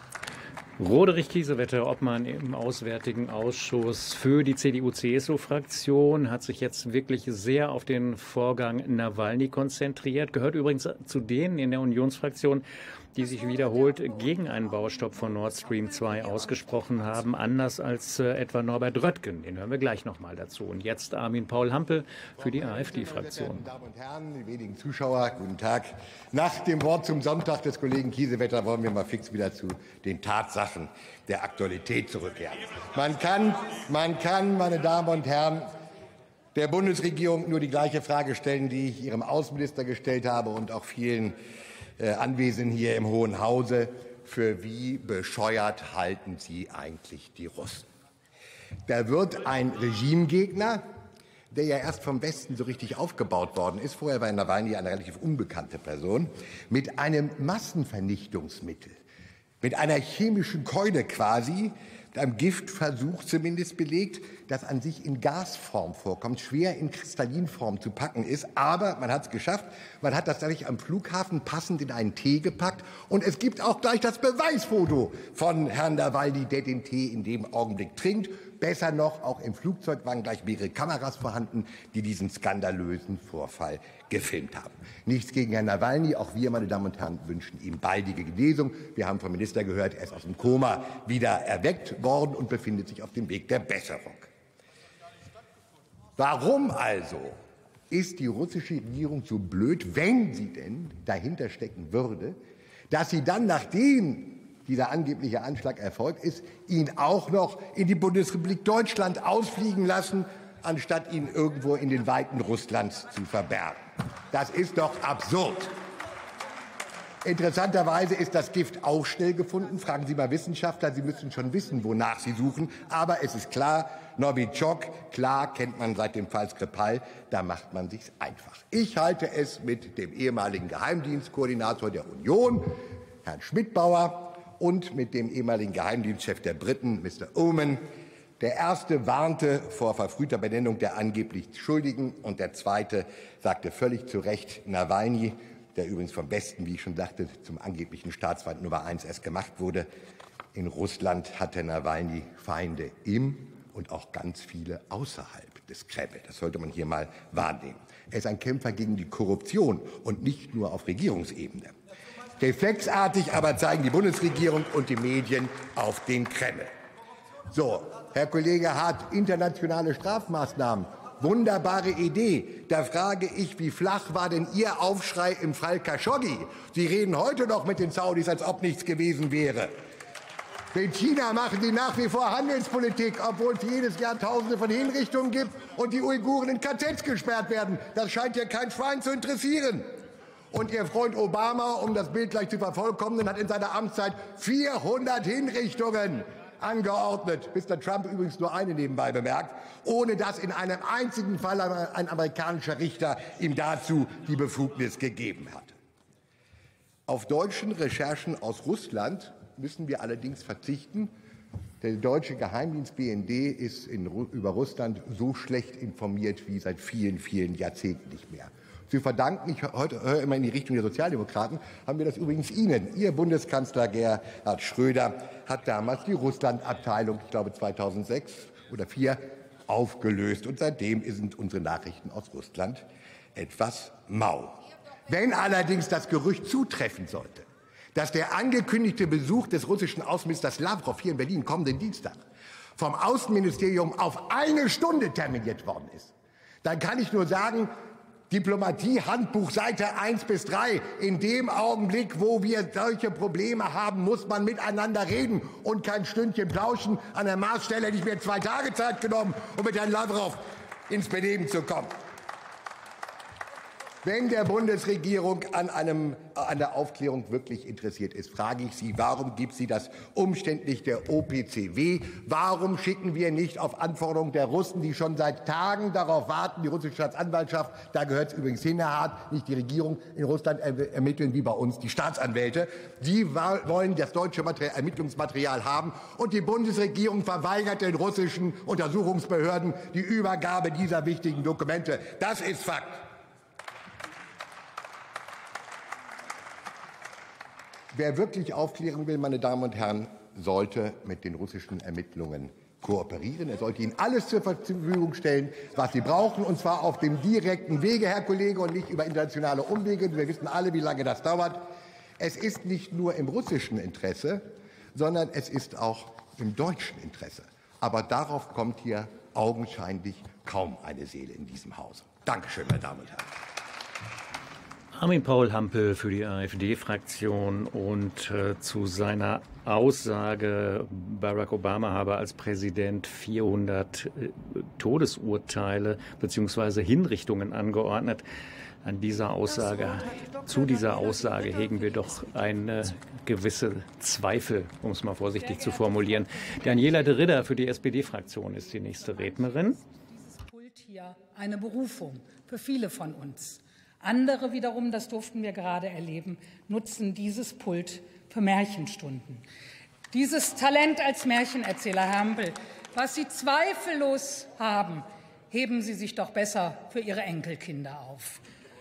Roderich Kiesewetter, Obmann im Auswärtigen Ausschuss für die CDU-CSU-Fraktion, hat sich jetzt wirklich sehr auf den Vorgang Nawalny konzentriert. Gehört übrigens zu denen in der Unionsfraktion, die sich wiederholt gegen einen Baustopp von Nord Stream 2 ausgesprochen haben, anders als etwa Norbert Röttgen. Den hören wir gleich noch mal dazu. Und jetzt Armin Paul Hampel für die AfD-Fraktion. Meine Damen und Herren, die wenigen Zuschauer, guten Tag. Nach dem Wort zum Sonntag des Kollegen Kiesewetter wollen wir mal fix wieder zu den Tatsachen der Aktualität zurückkehren. Man kann, meine Damen und Herren, der Bundesregierung nur die gleiche Frage stellen, die ich Ihrem Außenminister gestellt habe und auch vielen Anwesenden hier im Hohen Hause. Für wie bescheuert halten Sie eigentlich die Russen? Da wird ein Regimegegner, der ja erst vom Westen so richtig aufgebaut worden ist, vorher war Nawalny eine relativ unbekannte Person, mit einem Massenvernichtungsmittel, mit einer chemischen Keule quasi, mit einem Giftversuch zumindest belegt, das an sich in Gasform vorkommt, schwer in Kristallinform zu packen ist. Aber man hat es geschafft. Man hat das gleich am Flughafen passend in einen Tee gepackt. Und es gibt auch gleich das Beweisfoto von Herrn Nawalny, der den Tee in dem Augenblick trinkt. Besser noch, auch im Flugzeug waren gleich mehrere Kameras vorhanden, die diesen skandalösen Vorfall gefilmt haben. Nichts gegen Herrn Nawalny. Auch wir, meine Damen und Herren, wünschen ihm baldige Genesung. Wir haben vom Minister gehört, er ist aus dem Koma wieder erweckt worden und befindet sich auf dem Weg der Besserung. Warum also ist die russische Regierung so blöd, wenn sie denn dahinter stecken würde, dass sie dann, nachdem dieser angebliche Anschlag erfolgt ist, ihn auch noch in die Bundesrepublik Deutschland ausfliegen lassen, anstatt ihn irgendwo in den Weiten Russlands zu verbergen? Das ist doch absurd. Interessanterweise ist das Gift auch schnell gefunden. Fragen Sie mal Wissenschaftler, sie müssen schon wissen, wonach sie suchen. Aber es ist klar, Novichok, klar kennt man seit dem Fall Skripal, da macht man sich's einfach. Ich halte es mit dem ehemaligen Geheimdienstkoordinator der Union, Herrn Schmidbauer, und mit dem ehemaligen Geheimdienstchef der Briten, Mr. Oman. Der erste warnte vor verfrühter Benennung der angeblich Schuldigen und der zweite sagte völlig zu Recht, Nawalny, der übrigens vom Westen, wie ich schon sagte, zum angeblichen Staatsfeind Nummer 1 erst gemacht wurde. In Russland hatte Nawalny Feinde im und auch ganz viele außerhalb des Kreml. Das sollte man hier mal wahrnehmen. Er ist ein Kämpfer gegen die Korruption und nicht nur auf Regierungsebene. Reflexartig aber zeigen die Bundesregierung und die Medien auf den Kreml. So, Herr Kollege Hart, internationale Strafmaßnahmen. Wunderbare Idee. Da frage ich, wie flach war denn Ihr Aufschrei im Fall Khashoggi? Sie reden heute noch mit den Saudis, als ob nichts gewesen wäre. Mit China machen Sie nach wie vor Handelspolitik, obwohl es jedes Jahr Tausende von Hinrichtungen gibt und die Uiguren in KZs gesperrt werden. Das scheint ja kein Schwein zu interessieren. Und Ihr Freund Obama, um das Bild gleich zu vervollkommnen, hat in seiner Amtszeit 400 Hinrichtungen angeordnet. Mr. Trump übrigens nur eine nebenbei bemerkt, ohne dass in einem einzigen Fall ein amerikanischer Richter ihm dazu die Befugnis gegeben hat. Auf deutschen Recherchen aus Russland müssen wir allerdings verzichten. Der deutsche Geheimdienst BND ist über Russland so schlecht informiert wie seit vielen, vielen Jahrzehnten nicht mehr. Zu verdanken, ich höre immer in die Richtung der Sozialdemokraten, haben wir das übrigens Ihnen. Ihr Bundeskanzler Gerhard Schröder hat damals die Russlandabteilung, ich glaube 2006 oder 2004, aufgelöst. Und seitdem sind unsere Nachrichten aus Russland etwas mau. Wenn allerdings das Gerücht zutreffen sollte, dass der angekündigte Besuch des russischen Außenministers Lavrov hier in Berlin kommenden Dienstag vom Außenministerium auf 1 Stunde terminiert worden ist, dann kann ich nur sagen, Diplomatie-Handbuch, Seite 1 bis 3. In dem Augenblick, wo wir solche Probleme haben, muss man miteinander reden und kein Stündchen plauschen. An der Maßstelle hätte ich mir 2 Tage Zeit genommen, um mit Herrn Lavrov ins Benehmen zu kommen. Wenn der Bundesregierung an der Aufklärung wirklich interessiert ist, frage ich Sie, warum gibt sie das umständlich der OPCW? Warum schicken wir nicht auf Anforderung der Russen, die schon seit Tagen darauf warten, die russische Staatsanwaltschaft, da gehört es übrigens hin, Herr Hart, nicht die Regierung in Russland ermitteln wie bei uns die Staatsanwälte. Die wollen das deutsche Ermittlungsmaterial haben und die Bundesregierung verweigert den russischen Untersuchungsbehörden die Übergabe dieser wichtigen Dokumente. Das ist Fakt. Wer wirklich aufklären will, meine Damen und Herren, sollte mit den russischen Ermittlungen kooperieren. Er sollte ihnen alles zur Verfügung stellen, was sie brauchen, und zwar auf dem direkten Wege, Herr Kollege, und nicht über internationale Umwege. Wir wissen alle, wie lange das dauert. Es ist nicht nur im russischen Interesse, sondern es ist auch im deutschen Interesse. Aber darauf kommt hier augenscheinlich kaum eine Seele in diesem Hause. Dankeschön, meine Damen und Herren. Armin Paul Hampel für die AfD-Fraktion und zu seiner Aussage, Barack Obama habe als Präsident 400 Todesurteile bzw. Hinrichtungen angeordnet. Zu dieser Aussage hegen wir doch eine gewisse Zweifel, um es mal vorsichtig zu formulieren. Daniela de Ridder für die SPD-Fraktion ist die nächste Rednerin. Dieses Pult hier eine Berufung für viele von uns. Andere wiederum, das durften wir gerade erleben, nutzen dieses Pult für Märchenstunden. Dieses Talent als Märchenerzähler, Herr Hampel, was Sie zweifellos haben, heben Sie sich doch besser für Ihre Enkelkinder auf.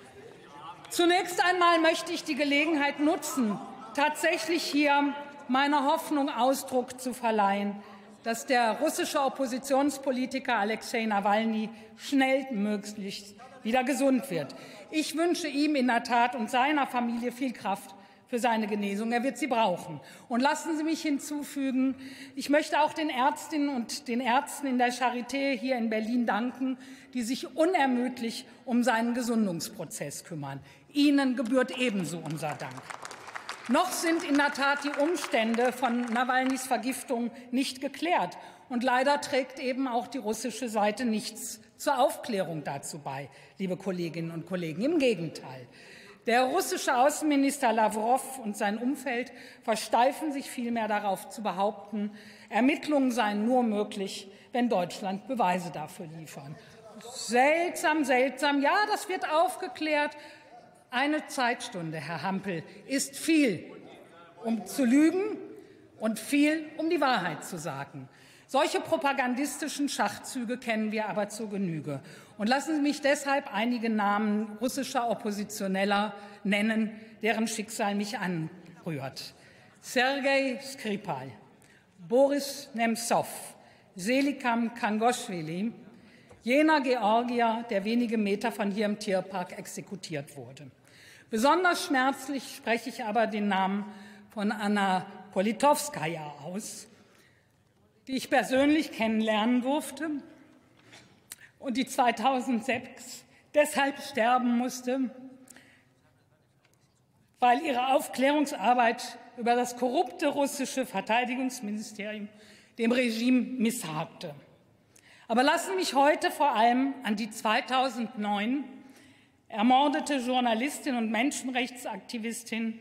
Zunächst einmal möchte ich die Gelegenheit nutzen, tatsächlich hier meiner Hoffnung Ausdruck zu verleihen, dass der russische Oppositionspolitiker Alexei Nawalny schnellstmöglich wieder gesund wird. Ich wünsche ihm in der Tat und seiner Familie viel Kraft für seine Genesung. Er wird sie brauchen. Und lassen Sie mich hinzufügen, ich möchte auch den Ärztinnen und den Ärzten in der Charité hier in Berlin danken, die sich unermüdlich um seinen Gesundungsprozess kümmern. Ihnen gebührt ebenso unser Dank. Noch sind in der Tat die Umstände von Nawalnys Vergiftung nicht geklärt. Und leider trägt eben auch die russische Seite nichts zur Aufklärung dazu bei, liebe Kolleginnen und Kollegen. Im Gegenteil. Der russische Außenminister Lawrow und sein Umfeld versteifen sich vielmehr darauf zu behaupten, Ermittlungen seien nur möglich, wenn Deutschland Beweise dafür liefern. Seltsam, seltsam. Ja, das wird aufgeklärt. Eine Zeitstunde, Herr Hampel, ist viel, um zu lügen und viel, um die Wahrheit zu sagen. Solche propagandistischen Schachzüge kennen wir aber zur Genüge. Und lassen Sie mich deshalb einige Namen russischer Oppositioneller nennen, deren Schicksal mich anrührt. Sergei Skripal, Boris Nemtsov, Selikam Kangoschwili, jener Georgier, der wenige Meter von hier im Tierpark exekutiert wurde. Besonders schmerzlich spreche ich aber den Namen von Anna Politowskaja aus, die ich persönlich kennenlernen durfte und die 2006 deshalb sterben musste, weil ihre Aufklärungsarbeit über das korrupte russische Verteidigungsministerium dem Regime misshagte. Aber lassen Sie mich heute vor allem an die 2009 ermordete Journalistin und Menschenrechtsaktivistin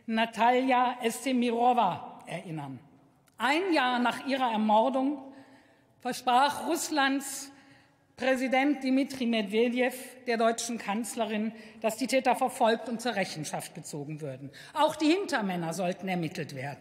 Natalja Estemirova erinnern. Ein Jahr nach ihrer Ermordung versprach Russlands Präsident Dmitri Medwedew der deutschen Kanzlerin, dass die Täter verfolgt und zur Rechenschaft gezogen würden. Auch die Hintermänner sollten ermittelt werden.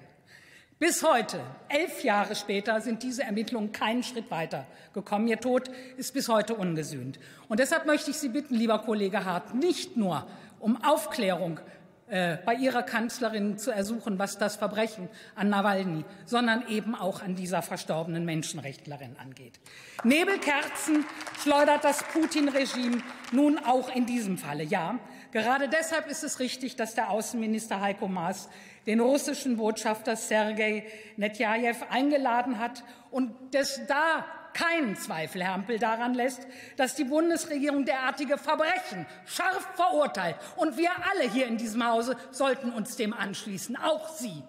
Bis heute, 11 Jahre später, sind diese Ermittlungen keinen Schritt weiter gekommen. Ihr Tod ist bis heute ungesühnt. Und deshalb möchte ich Sie bitten, lieber Kollege Hart, nicht nur um Aufklärung bei Ihrer Kanzlerin zu ersuchen, was das Verbrechen an Nawalny, sondern eben auch an dieser verstorbenen Menschenrechtlerin angeht. Nebelkerzen schleudert das Putin-Regime nun auch in diesem Falle. Ja, gerade deshalb ist es richtig, dass der Außenminister Heiko Maas den russischen Botschafter Sergei Netjajew eingeladen hat und das da keinen Zweifel, Herr Hampel, daran lässt, dass die Bundesregierung derartige Verbrechen scharf verurteilt. Und wir alle hier in diesem Hause sollten uns dem anschließen, auch Sie.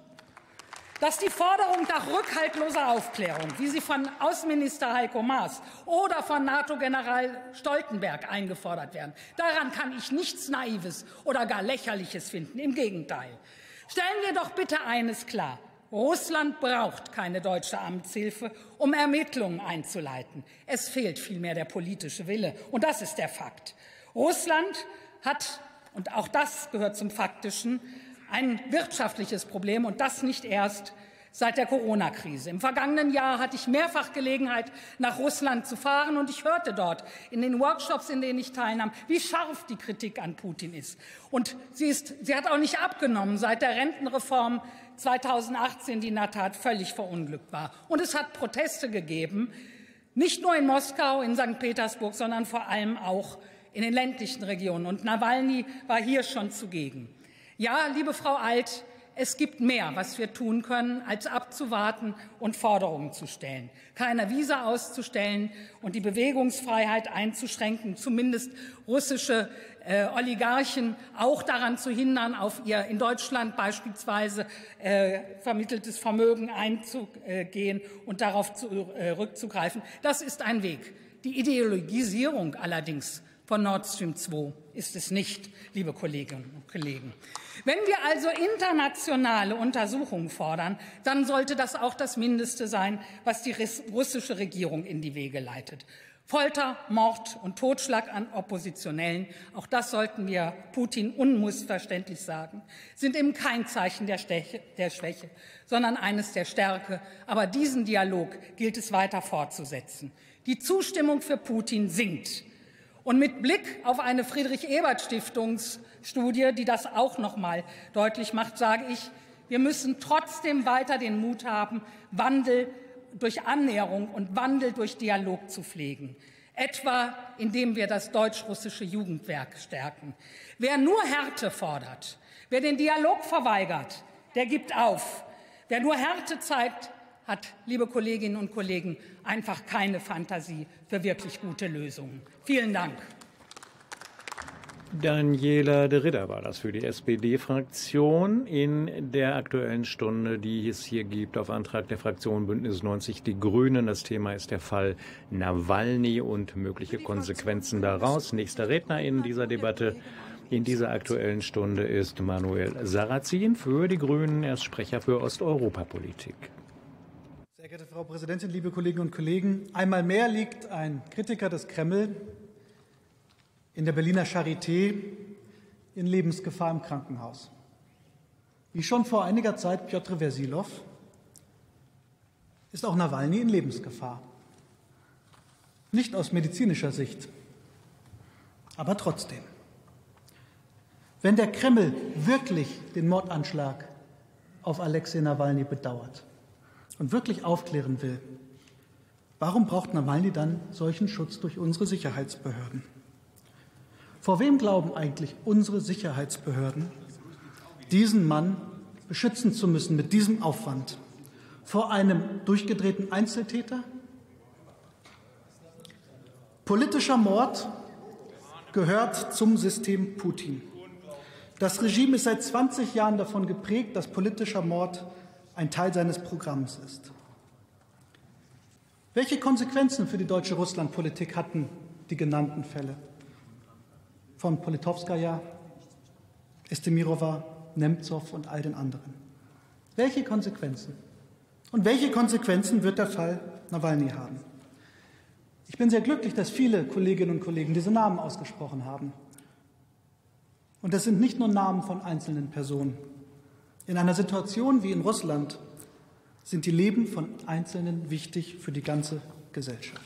Dass die Forderung nach rückhaltloser Aufklärung, wie sie von Außenminister Heiko Maas oder von NATO-General Stoltenberg eingefordert werden, daran kann ich nichts Naives oder gar Lächerliches finden. Im Gegenteil. Stellen wir doch bitte eines klar. Russland braucht keine deutsche Amtshilfe, um Ermittlungen einzuleiten. Es fehlt vielmehr der politische Wille. Und das ist der Fakt. Russland hat, und auch das gehört zum Faktischen, ein wirtschaftliches Problem, und das nicht erst seit der Corona-Krise. Im vergangenen Jahr hatte ich mehrfach Gelegenheit, nach Russland zu fahren, und ich hörte dort in den Workshops, in denen ich teilnahm, wie scharf die Kritik an Putin ist. Und sie hat auch nicht abgenommen seit der Rentenreform 2018, die in der Tat völlig verunglückt war. Und es hat Proteste gegeben, nicht nur in Moskau, in St. Petersburg, sondern vor allem auch in den ländlichen Regionen. Und Nawalny war hier schon zugegen. Ja, liebe Frau Alt, es gibt mehr, was wir tun können, als abzuwarten und Forderungen zu stellen. Keine Visa auszustellen und die Bewegungsfreiheit einzuschränken, zumindest russische Oligarchen auch daran zu hindern, auf ihr in Deutschland beispielsweise vermitteltes Vermögen einzugehen und darauf rückzugreifen. Das ist ein Weg. Die Ideologisierung allerdings von Nord Stream 2 ist es nicht, liebe Kolleginnen und Kollegen. Wenn wir also internationale Untersuchungen fordern, dann sollte das auch das Mindeste sein, was die russische Regierung in die Wege leitet. Folter, Mord und Totschlag an Oppositionellen, auch das sollten wir Putin unmissverständlich sagen, sind eben kein Zeichen der Schwäche, sondern eines der Stärke. Aber diesen Dialog gilt es weiter fortzusetzen. Die Zustimmung für Putin sinkt. Und mit Blick auf eine Friedrich-Ebert-Stiftungsstudie, die das auch noch mal deutlich macht, sage ich, wir müssen trotzdem weiter den Mut haben, Wandel durch Annäherung und Wandel durch Dialog zu pflegen, etwa indem wir das deutsch-russische Jugendwerk stärken. Wer nur Härte fordert, wer den Dialog verweigert, der gibt auf. Wer nur Härte zeigt, hat, liebe Kolleginnen und Kollegen, einfach keine Fantasie für wirklich gute Lösungen. Vielen Dank. Daniela de Ridder war das für die SPD-Fraktion in der Aktuellen Stunde, die es hier gibt, auf Antrag der Fraktion Bündnis 90 Die Grünen. Das Thema ist der Fall Nawalny und mögliche Konsequenzen daraus. Nächster Redner in dieser Debatte in dieser Aktuellen Stunde ist Manuel Sarrazin für die Grünen. Er ist Sprecher für Osteuropapolitik. Sehr geehrte Frau Präsidentin, liebe Kolleginnen und Kollegen! Einmal mehr liegt ein Kritiker des Kreml in der Berliner Charité in Lebensgefahr im Krankenhaus. Wie schon vor einiger Zeit Pjotr Versilov ist auch Nawalny in Lebensgefahr. Nicht aus medizinischer Sicht, aber trotzdem. Wenn der Kreml wirklich den Mordanschlag auf Alexei Nawalny bedauert und wirklich aufklären will, warum braucht Nawalny dann solchen Schutz durch unsere Sicherheitsbehörden? Vor wem glauben eigentlich unsere Sicherheitsbehörden, diesen Mann beschützen zu müssen mit diesem Aufwand? Vor einem durchgedrehten Einzeltäter? Politischer Mord gehört zum System Putin. Das Regime ist seit 20 Jahren davon geprägt, dass politischer Mord ein Teil seines Programms ist. Welche Konsequenzen für die deutsche Russlandpolitik hatten die genannten Fälle? Von Politowskaja, Estemirova, Nemzow und all den anderen. Welche Konsequenzen? Und welche Konsequenzen wird der Fall Nawalny haben? Ich bin sehr glücklich, dass viele Kolleginnen und Kollegen diese Namen ausgesprochen haben. Und das sind nicht nur Namen von einzelnen Personen. In einer Situation wie in Russland sind die Leben von Einzelnen wichtig für die ganze Gesellschaft.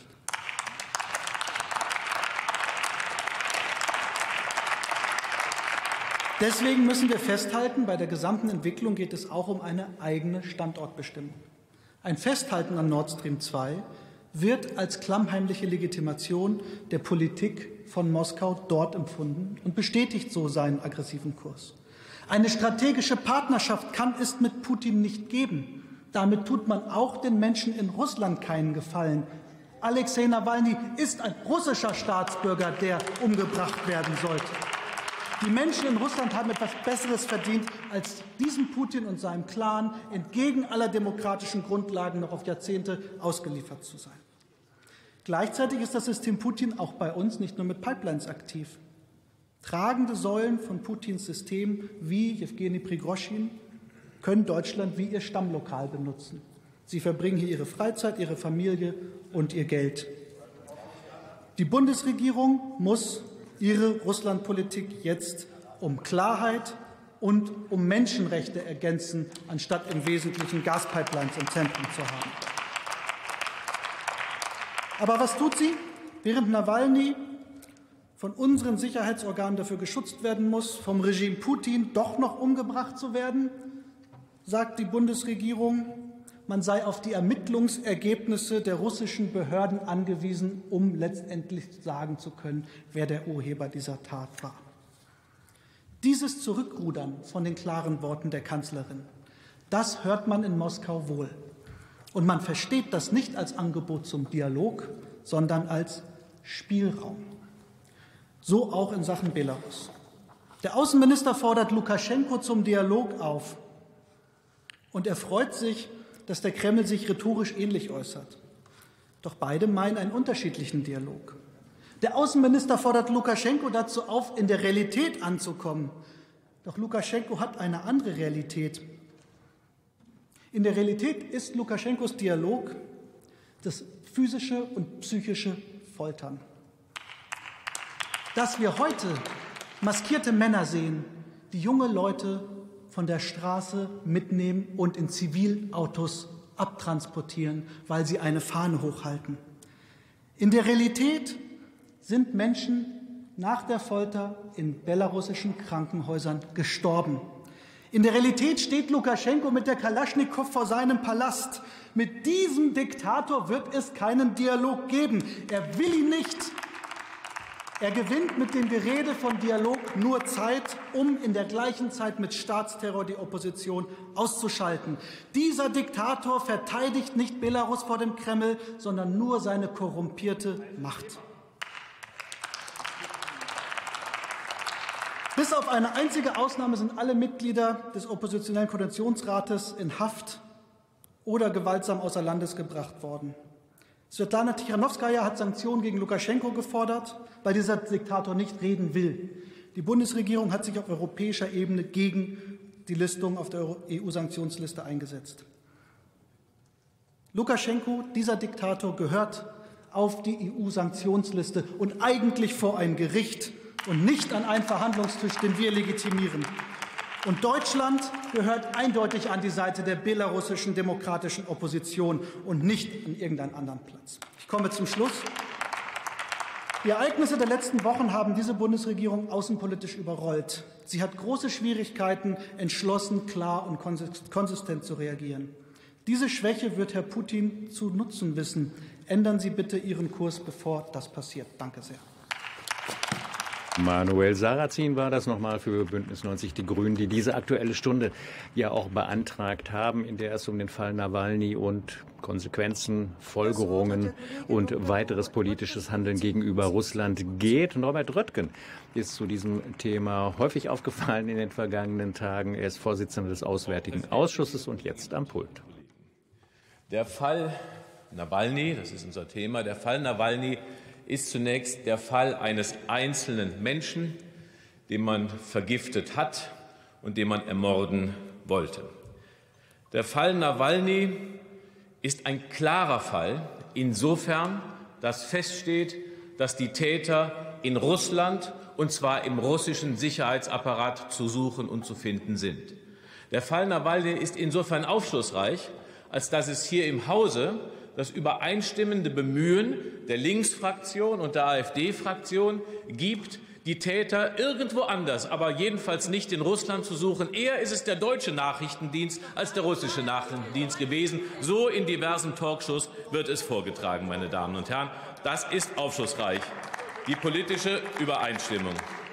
Deswegen müssen wir festhalten, bei der gesamten Entwicklung geht es auch um eine eigene Standortbestimmung. Ein Festhalten an Nord Stream 2 wird als klammheimliche Legitimation der Politik von Moskau dort empfunden und bestätigt so seinen aggressiven Kurs. Eine strategische Partnerschaft kann es mit Putin nicht geben. Damit tut man auch den Menschen in Russland keinen Gefallen. Alexei Nawalny ist ein russischer Staatsbürger, der umgebracht werden sollte. Die Menschen in Russland haben etwas Besseres verdient, als diesem Putin und seinem Clan entgegen aller demokratischen Grundlagen noch auf Jahrzehnte ausgeliefert zu sein. Gleichzeitig ist das System Putin auch bei uns nicht nur mit Pipelines aktiv. Tragende Säulen von Putins System wie Jewgeni Prigoschin können Deutschland wie ihr Stammlokal benutzen. Sie verbringen hier ihre Freizeit, ihre Familie und ihr Geld. Die Bundesregierung muss ihre Russlandpolitik jetzt um Klarheit und um Menschenrechte ergänzen, anstatt im Wesentlichen Gaspipelines im Zentrum zu haben. Aber was tut sie? Während Nawalny von unseren Sicherheitsorganen dafür geschützt werden muss, vom Regime Putin doch noch umgebracht zu werden, sagt die Bundesregierung, man sei auf die Ermittlungsergebnisse der russischen Behörden angewiesen, um letztendlich sagen zu können, wer der Urheber dieser Tat war. Dieses Zurückrudern von den klaren Worten der Kanzlerin, das hört man in Moskau wohl. Und man versteht das nicht als Angebot zum Dialog, sondern als Spielraum. So auch in Sachen Belarus. Der Außenminister fordert Lukaschenko zum Dialog auf. Und er freut sich, dass der Kreml sich rhetorisch ähnlich äußert. Doch beide meinen einen unterschiedlichen Dialog. Der Außenminister fordert Lukaschenko dazu auf, in der Realität anzukommen. Doch Lukaschenko hat eine andere Realität. In der Realität ist Lukaschenkos Dialog das physische und psychische Foltern. Dass wir heute maskierte Männer sehen, die junge Leute von der Straße mitnehmen und in Zivilautos abtransportieren, weil sie eine Fahne hochhalten. In der Realität sind Menschen nach der Folter in belarussischen Krankenhäusern gestorben. In der Realität steht Lukaschenko mit der Kalaschnikow vor seinem Palast. Mit diesem Diktator wird es keinen Dialog geben. Er will ihn nicht. Er gewinnt mit dem Gerede von Dialog nur Zeit, um in der gleichen Zeit mit Staatsterror die Opposition auszuschalten. Dieser Diktator verteidigt nicht Belarus vor dem Kreml, sondern nur seine korrumpierte Macht. Bis auf eine einzige Ausnahme sind alle Mitglieder des oppositionellen Koalitionsrates in Haft oder gewaltsam außer Landes gebracht worden. Svetlana Tichanowskaja hat Sanktionen gegen Lukaschenko gefordert, weil dieser Diktator nicht reden will. Die Bundesregierung hat sich auf europäischer Ebene gegen die Listung auf der EU-Sanktionsliste eingesetzt. Lukaschenko, dieser Diktator, gehört auf die EU-Sanktionsliste und eigentlich vor ein Gericht und nicht an einen Verhandlungstisch, den wir legitimieren. Und Deutschland gehört eindeutig an die Seite der belarussischen demokratischen Opposition und nicht an irgendeinen anderen Platz. Ich komme zum Schluss. Die Ereignisse der letzten Wochen haben diese Bundesregierung außenpolitisch überrollt. Sie hat große Schwierigkeiten, entschlossen, klar und konsistent zu reagieren. Diese Schwäche wird Herr Putin zu nutzen wissen. Ändern Sie bitte Ihren Kurs, bevor das passiert. Danke sehr. Manuel Sarrazin war das nochmal für Bündnis 90 Die Grünen, die diese Aktuelle Stunde ja auch beantragt haben, in der es um den Fall Nawalny und Konsequenzen, Folgerungen und weiteres politisches Handeln gegenüber Russland geht. Norbert Röttgen ist zu diesem Thema häufig aufgefallen in den vergangenen Tagen. Er ist Vorsitzender des Auswärtigen Ausschusses und jetzt am Pult. Der Fall Nawalny, das ist unser Thema, der Fall Nawalny ist zunächst der Fall eines einzelnen Menschen, den man vergiftet hat und den man ermorden wollte. Der Fall Nawalny ist ein klarer Fall, insofern, dass feststeht, dass die Täter in Russland, und zwar im russischen Sicherheitsapparat, zu suchen und zu finden sind. Der Fall Nawalny ist insofern aufschlussreich, als dass es hier im Hause das übereinstimmende Bemühen der Linksfraktion und der AfD-Fraktion gibt, die Täter irgendwo anders, aber jedenfalls nicht in Russland zu suchen. Eher ist es der deutsche Nachrichtendienst als der russische Nachrichtendienst gewesen. So in diversen Talkshows wird es vorgetragen, meine Damen und Herren. Das ist aufschlussreich, die politische Übereinstimmung.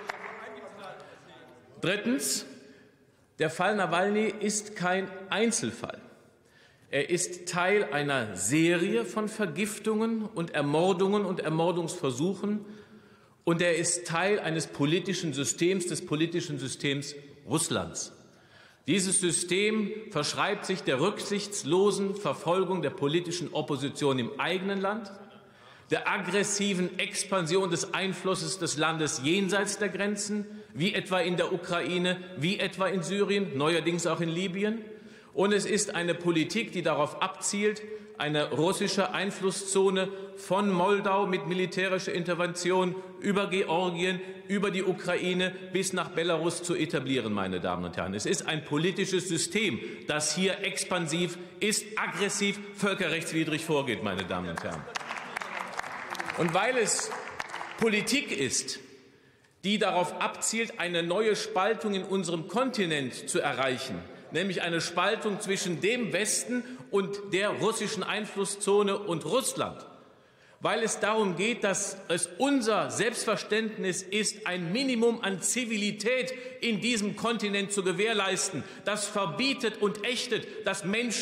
Drittens, der Fall Nawalny ist kein Einzelfall. Er ist Teil einer Serie von Vergiftungen und Ermordungen und Ermordungsversuchen, und er ist Teil eines politischen Systems, des politischen Systems Russlands. Dieses System verschreibt sich der rücksichtslosen Verfolgung der politischen Opposition im eigenen Land, der aggressiven Expansion des Einflusses des Landes jenseits der Grenzen, wie etwa in der Ukraine, wie etwa in Syrien, neuerdings auch in Libyen. Und es ist eine Politik, die darauf abzielt, eine russische Einflusszone von Moldau mit militärischer Intervention über Georgien, über die Ukraine bis nach Belarus zu etablieren, meine Damen und Herren. Es ist ein politisches System, das hier expansiv ist, aggressiv, völkerrechtswidrig vorgeht, meine Damen und Herren. Und weil es Politik ist, die darauf abzielt, eine neue Spaltung in unserem Kontinent zu erreichen, nämlich eine Spaltung zwischen dem Westen und der russischen Einflusszone und Russland, weil es darum geht, dass es unser Selbstverständnis ist, ein Minimum an Zivilität in diesem Kontinent zu gewährleisten. Das verbietet und ächtet, dass Menschen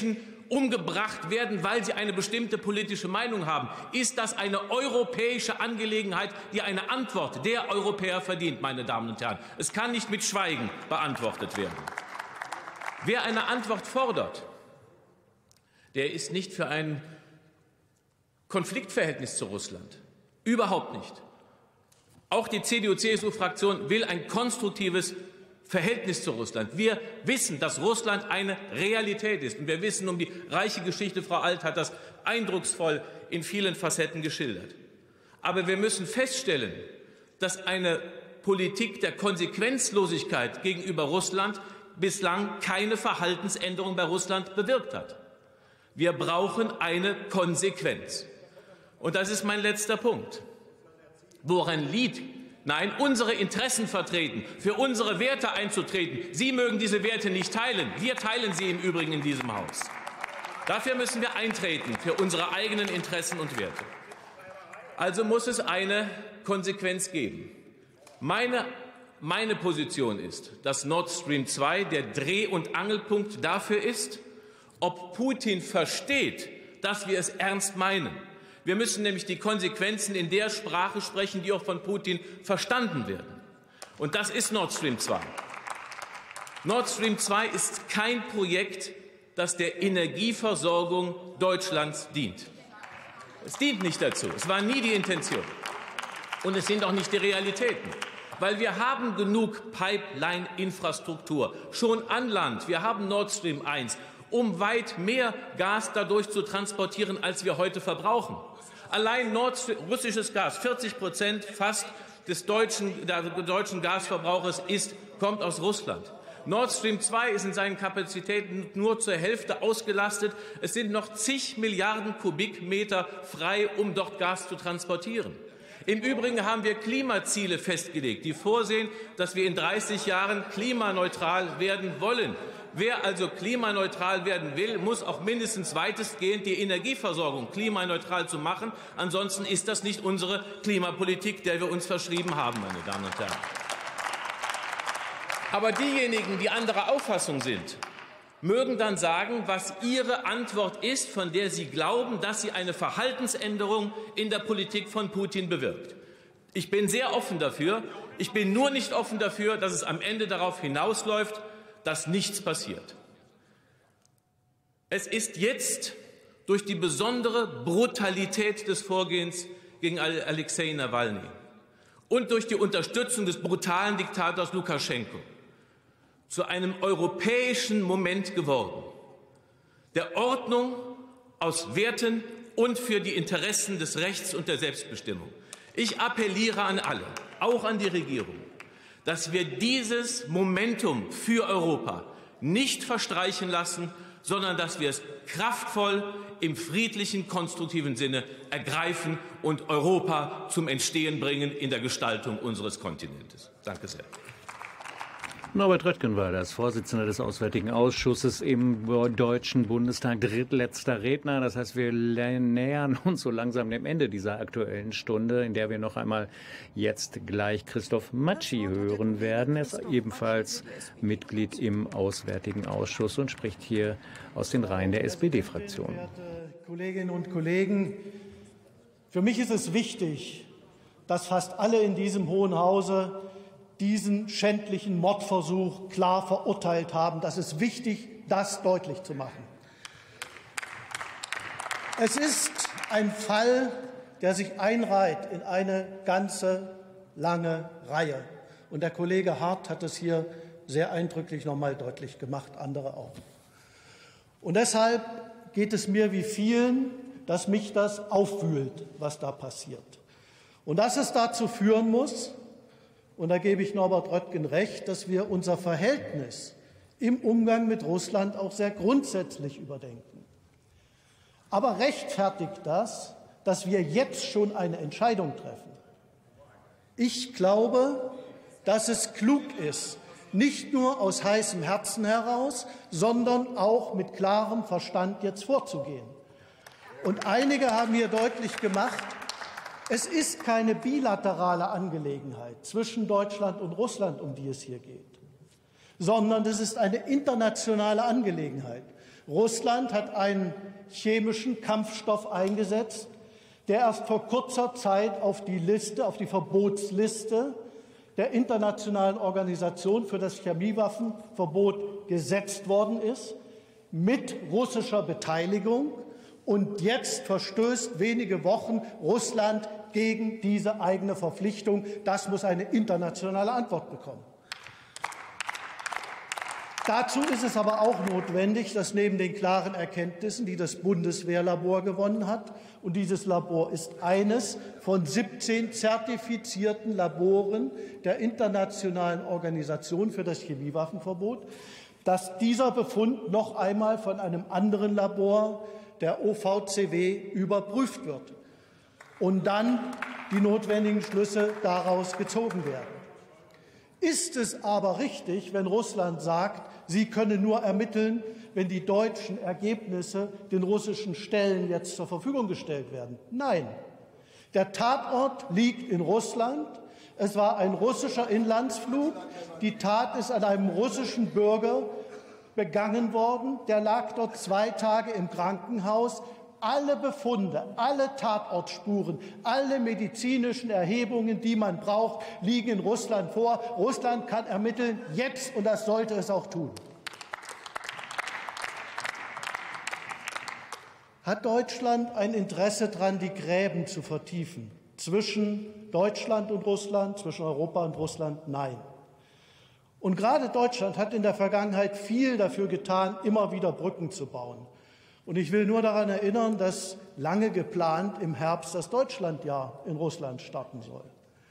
umgebracht werden, weil sie eine bestimmte politische Meinung haben, ist das eine europäische Angelegenheit, die eine Antwort der Europäer verdient, meine Damen und Herren. Es kann nicht mit Schweigen beantwortet werden. Wer eine Antwort fordert, der ist nicht für ein Konfliktverhältnis zu Russland. Überhaupt nicht. Auch die CDU-CSU-Fraktion will ein konstruktives Verhältnis zu Russland. Wir wissen, dass Russland eine Realität ist. Und wir wissen um die reiche Geschichte. Frau Alt hat das eindrucksvoll in vielen Facetten geschildert. Aber wir müssen feststellen, dass eine Politik der Konsequenzlosigkeit gegenüber Russland bislang keine Verhaltensänderung bei Russland bewirkt hat. Wir brauchen eine Konsequenz. Und das ist mein letzter Punkt. Woran liegt? Nein, unsere Interessen vertreten, für unsere Werte einzutreten. Sie mögen diese Werte nicht teilen. Wir teilen sie im Übrigen in diesem Haus. Dafür müssen wir eintreten, für unsere eigenen Interessen und Werte. Also muss es eine Konsequenz geben. Meine Position ist, dass Nord Stream 2 der Dreh- und Angelpunkt dafür ist, ob Putin versteht, dass wir es ernst meinen. Wir müssen nämlich die Konsequenzen in der Sprache sprechen, die auch von Putin verstanden werden. Und das ist Nord Stream 2. Nord Stream 2 ist kein Projekt, das der Energieversorgung Deutschlands dient. Es dient nicht dazu. Es war nie die Intention. Und es sind auch nicht die Realitäten. Weil wir haben genug Pipeline-Infrastruktur, schon an Land. Wir haben Nord Stream 1, um weit mehr Gas dadurch zu transportieren, als wir heute verbrauchen. Allein russisches Gas, 40% fast des deutschen Gasverbrauchs kommt aus Russland. Nord Stream 2 ist in seinen Kapazitäten nur zur Hälfte ausgelastet. Es sind noch zig Milliarden Kubikmeter frei, um dort Gas zu transportieren. Im Übrigen haben wir Klimaziele festgelegt, die vorsehen, dass wir in 30 Jahren klimaneutral werden wollen. Wer also klimaneutral werden will, muss auch mindestens weitestgehend die Energieversorgung klimaneutral zu machen. Ansonsten ist das nicht unsere Klimapolitik, der wir uns verschrieben haben, meine Damen und Herren. Aber diejenigen, die anderer Auffassung sind, mögen dann sagen, was ihre Antwort ist, von der sie glauben, dass sie eine Verhaltensänderung in der Politik von Putin bewirkt. Ich bin sehr offen dafür. Ich bin nur nicht offen dafür, dass es am Ende darauf hinausläuft, dass nichts passiert. Es ist jetzt durch die besondere Brutalität des Vorgehens gegen Alexei Nawalny und durch die Unterstützung des brutalen Diktators Lukaschenko zu einem europäischen Moment geworden, der Ordnung aus Werten und für die Interessen des Rechts und der Selbstbestimmung. Ich appelliere an alle, auch an die Regierung, dass wir dieses Momentum für Europa nicht verstreichen lassen, sondern dass wir es kraftvoll im friedlichen, konstruktiven Sinne ergreifen und Europa zum Entstehen bringen in der Gestaltung unseres Kontinentes. Danke sehr. Norbert Röttgen war das, Vorsitzender des Auswärtigen Ausschusses im Deutschen Bundestag, drittletzter Redner. Das heißt, wir nähern uns so langsam dem Ende dieser Aktuellen Stunde, in der wir noch einmal jetzt gleich Christoph Matschi hören werden. Er ist ebenfalls Mitglied im Auswärtigen Ausschuss und spricht hier aus den Reihen der SPD-Fraktion. Verehrte Kolleginnen und Kollegen, für mich ist es wichtig, dass fast alle in diesem Hohen Hause diesen schändlichen Mordversuch klar verurteilt haben. Das ist wichtig, das deutlich zu machen. Es ist ein Fall, der sich einreiht in eine ganze lange Reihe. Und der Kollege Hart hat es hier sehr eindrücklich noch mal deutlich gemacht, andere auch. Und deshalb geht es mir wie vielen, dass mich das aufwühlt, was da passiert. Und dass es dazu führen muss, und da gebe ich Norbert Röttgen recht, dass wir unser Verhältnis im Umgang mit Russland auch sehr grundsätzlich überdenken. Aber rechtfertigt das, dass wir jetzt schon eine Entscheidung treffen? Ich glaube, dass es klug ist, nicht nur aus heißem Herzen heraus, sondern auch mit klarem Verstand jetzt vorzugehen. Und einige haben hier deutlich gemacht, es ist keine bilaterale Angelegenheit zwischen Deutschland und Russland, um die es hier geht, sondern es ist eine internationale Angelegenheit. Russland hat einen chemischen Kampfstoff eingesetzt, der erst vor kurzer Zeit auf die Verbotsliste der Internationalen Organisation für das Chemiewaffenverbot gesetzt worden ist, mit russischer Beteiligung. Und jetzt verstößt wenige Wochen Russland gegen diese eigene Verpflichtung. Das muss eine internationale Antwort bekommen. Dazu ist es aber auch notwendig, dass neben den klaren Erkenntnissen, die das Bundeswehrlabor gewonnen hat, und dieses Labor ist eines von 17 zertifizierten Laboren der Internationalen Organisation für das Chemiewaffenverbot, dass dieser Befund noch einmal von einem anderen Labor, der OVCW, überprüft wird und dann die notwendigen Schlüsse daraus gezogen werden. Ist es aber richtig, wenn Russland sagt, sie könne nur ermitteln, wenn die deutschen Ergebnisse den russischen Stellen jetzt zur Verfügung gestellt werden? Nein. Der Tatort liegt in Russland. Es war ein russischer Inlandsflug. Die Tat ist an einem russischen Bürger begangen worden. Der lag dort 2 Tage im Krankenhaus. Alle Befunde, alle Tatortspuren, alle medizinischen Erhebungen, die man braucht, liegen in Russland vor. Russland kann ermitteln jetzt, und das sollte es auch tun. Hat Deutschland ein Interesse daran, die Gräben zu vertiefen zwischen Deutschland und Russland, zwischen Europa und Russland? Nein. Und gerade Deutschland hat in der Vergangenheit viel dafür getan, immer wieder Brücken zu bauen. Und ich will nur daran erinnern, dass lange geplant im Herbst das Deutschlandjahr in Russland starten soll.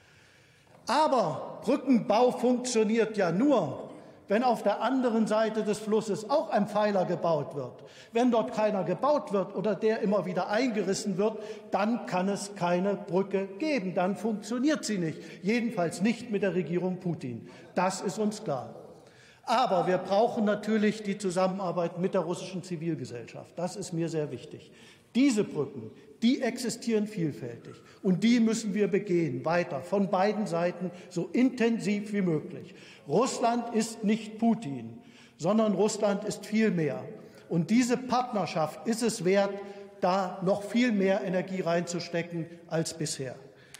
Aber Brückenbau funktioniert ja nur, wenn auf der anderen Seite des Flusses auch ein Pfeiler gebaut wird. Wenn dort keiner gebaut wird oder der immer wieder eingerissen wird, dann kann es keine Brücke geben. Dann funktioniert sie nicht. Jedenfalls nicht mit der Regierung Putin. Das ist uns klar. Aber wir brauchen natürlich die Zusammenarbeit mit der russischen Zivilgesellschaft. Das ist mir sehr wichtig. Diese Brücken, die existieren vielfältig. Und die müssen wir begehen, weiter, von beiden Seiten, so intensiv wie möglich. Russland ist nicht Putin, sondern Russland ist viel mehr. Und diese Partnerschaft ist es wert, da noch viel mehr Energie reinzustecken als bisher.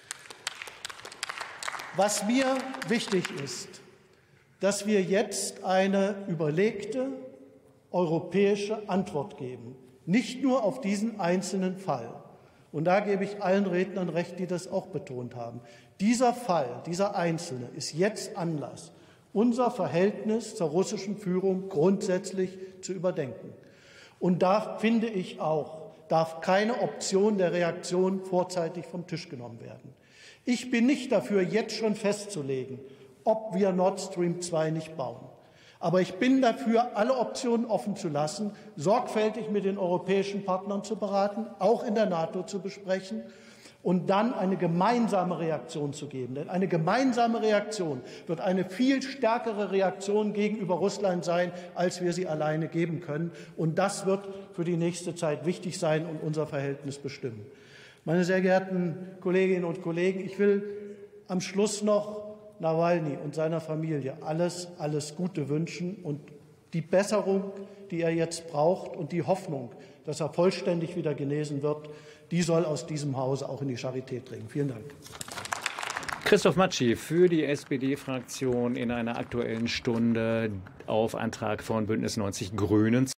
Was mir wichtig ist, dass wir jetzt eine überlegte europäische Antwort geben, nicht nur auf diesen einzelnen Fall. Und da gebe ich allen Rednern recht, die das auch betont haben. Dieser Fall, dieser einzelne, ist jetzt Anlass, unser Verhältnis zur russischen Führung grundsätzlich zu überdenken. Und da, finde ich auch, darf keine Option der Reaktion vorzeitig vom Tisch genommen werden. Ich bin nicht dafür, jetzt schon festzulegen, ob wir Nord Stream 2 nicht bauen. Aber ich bin dafür, alle Optionen offen zu lassen, sorgfältig mit den europäischen Partnern zu beraten, auch in der NATO zu besprechen und dann eine gemeinsame Reaktion zu geben. Denn eine gemeinsame Reaktion wird eine viel stärkere Reaktion gegenüber Russland sein, als wir sie alleine geben können. Und das wird für die nächste Zeit wichtig sein und unser Verhältnis bestimmen. Meine sehr geehrten Kolleginnen und Kollegen, ich will am Schluss noch Nawalny und seiner Familie alles Gute wünschen und die Besserung, die er jetzt braucht, und die Hoffnung, dass er vollständig wieder genesen wird, die soll aus diesem Hause auch in die Charité dringen. Vielen Dank. Christoph Matschi für die SPD-Fraktion in einer Aktuellen Stunde auf Antrag von Bündnis 90 Grünen.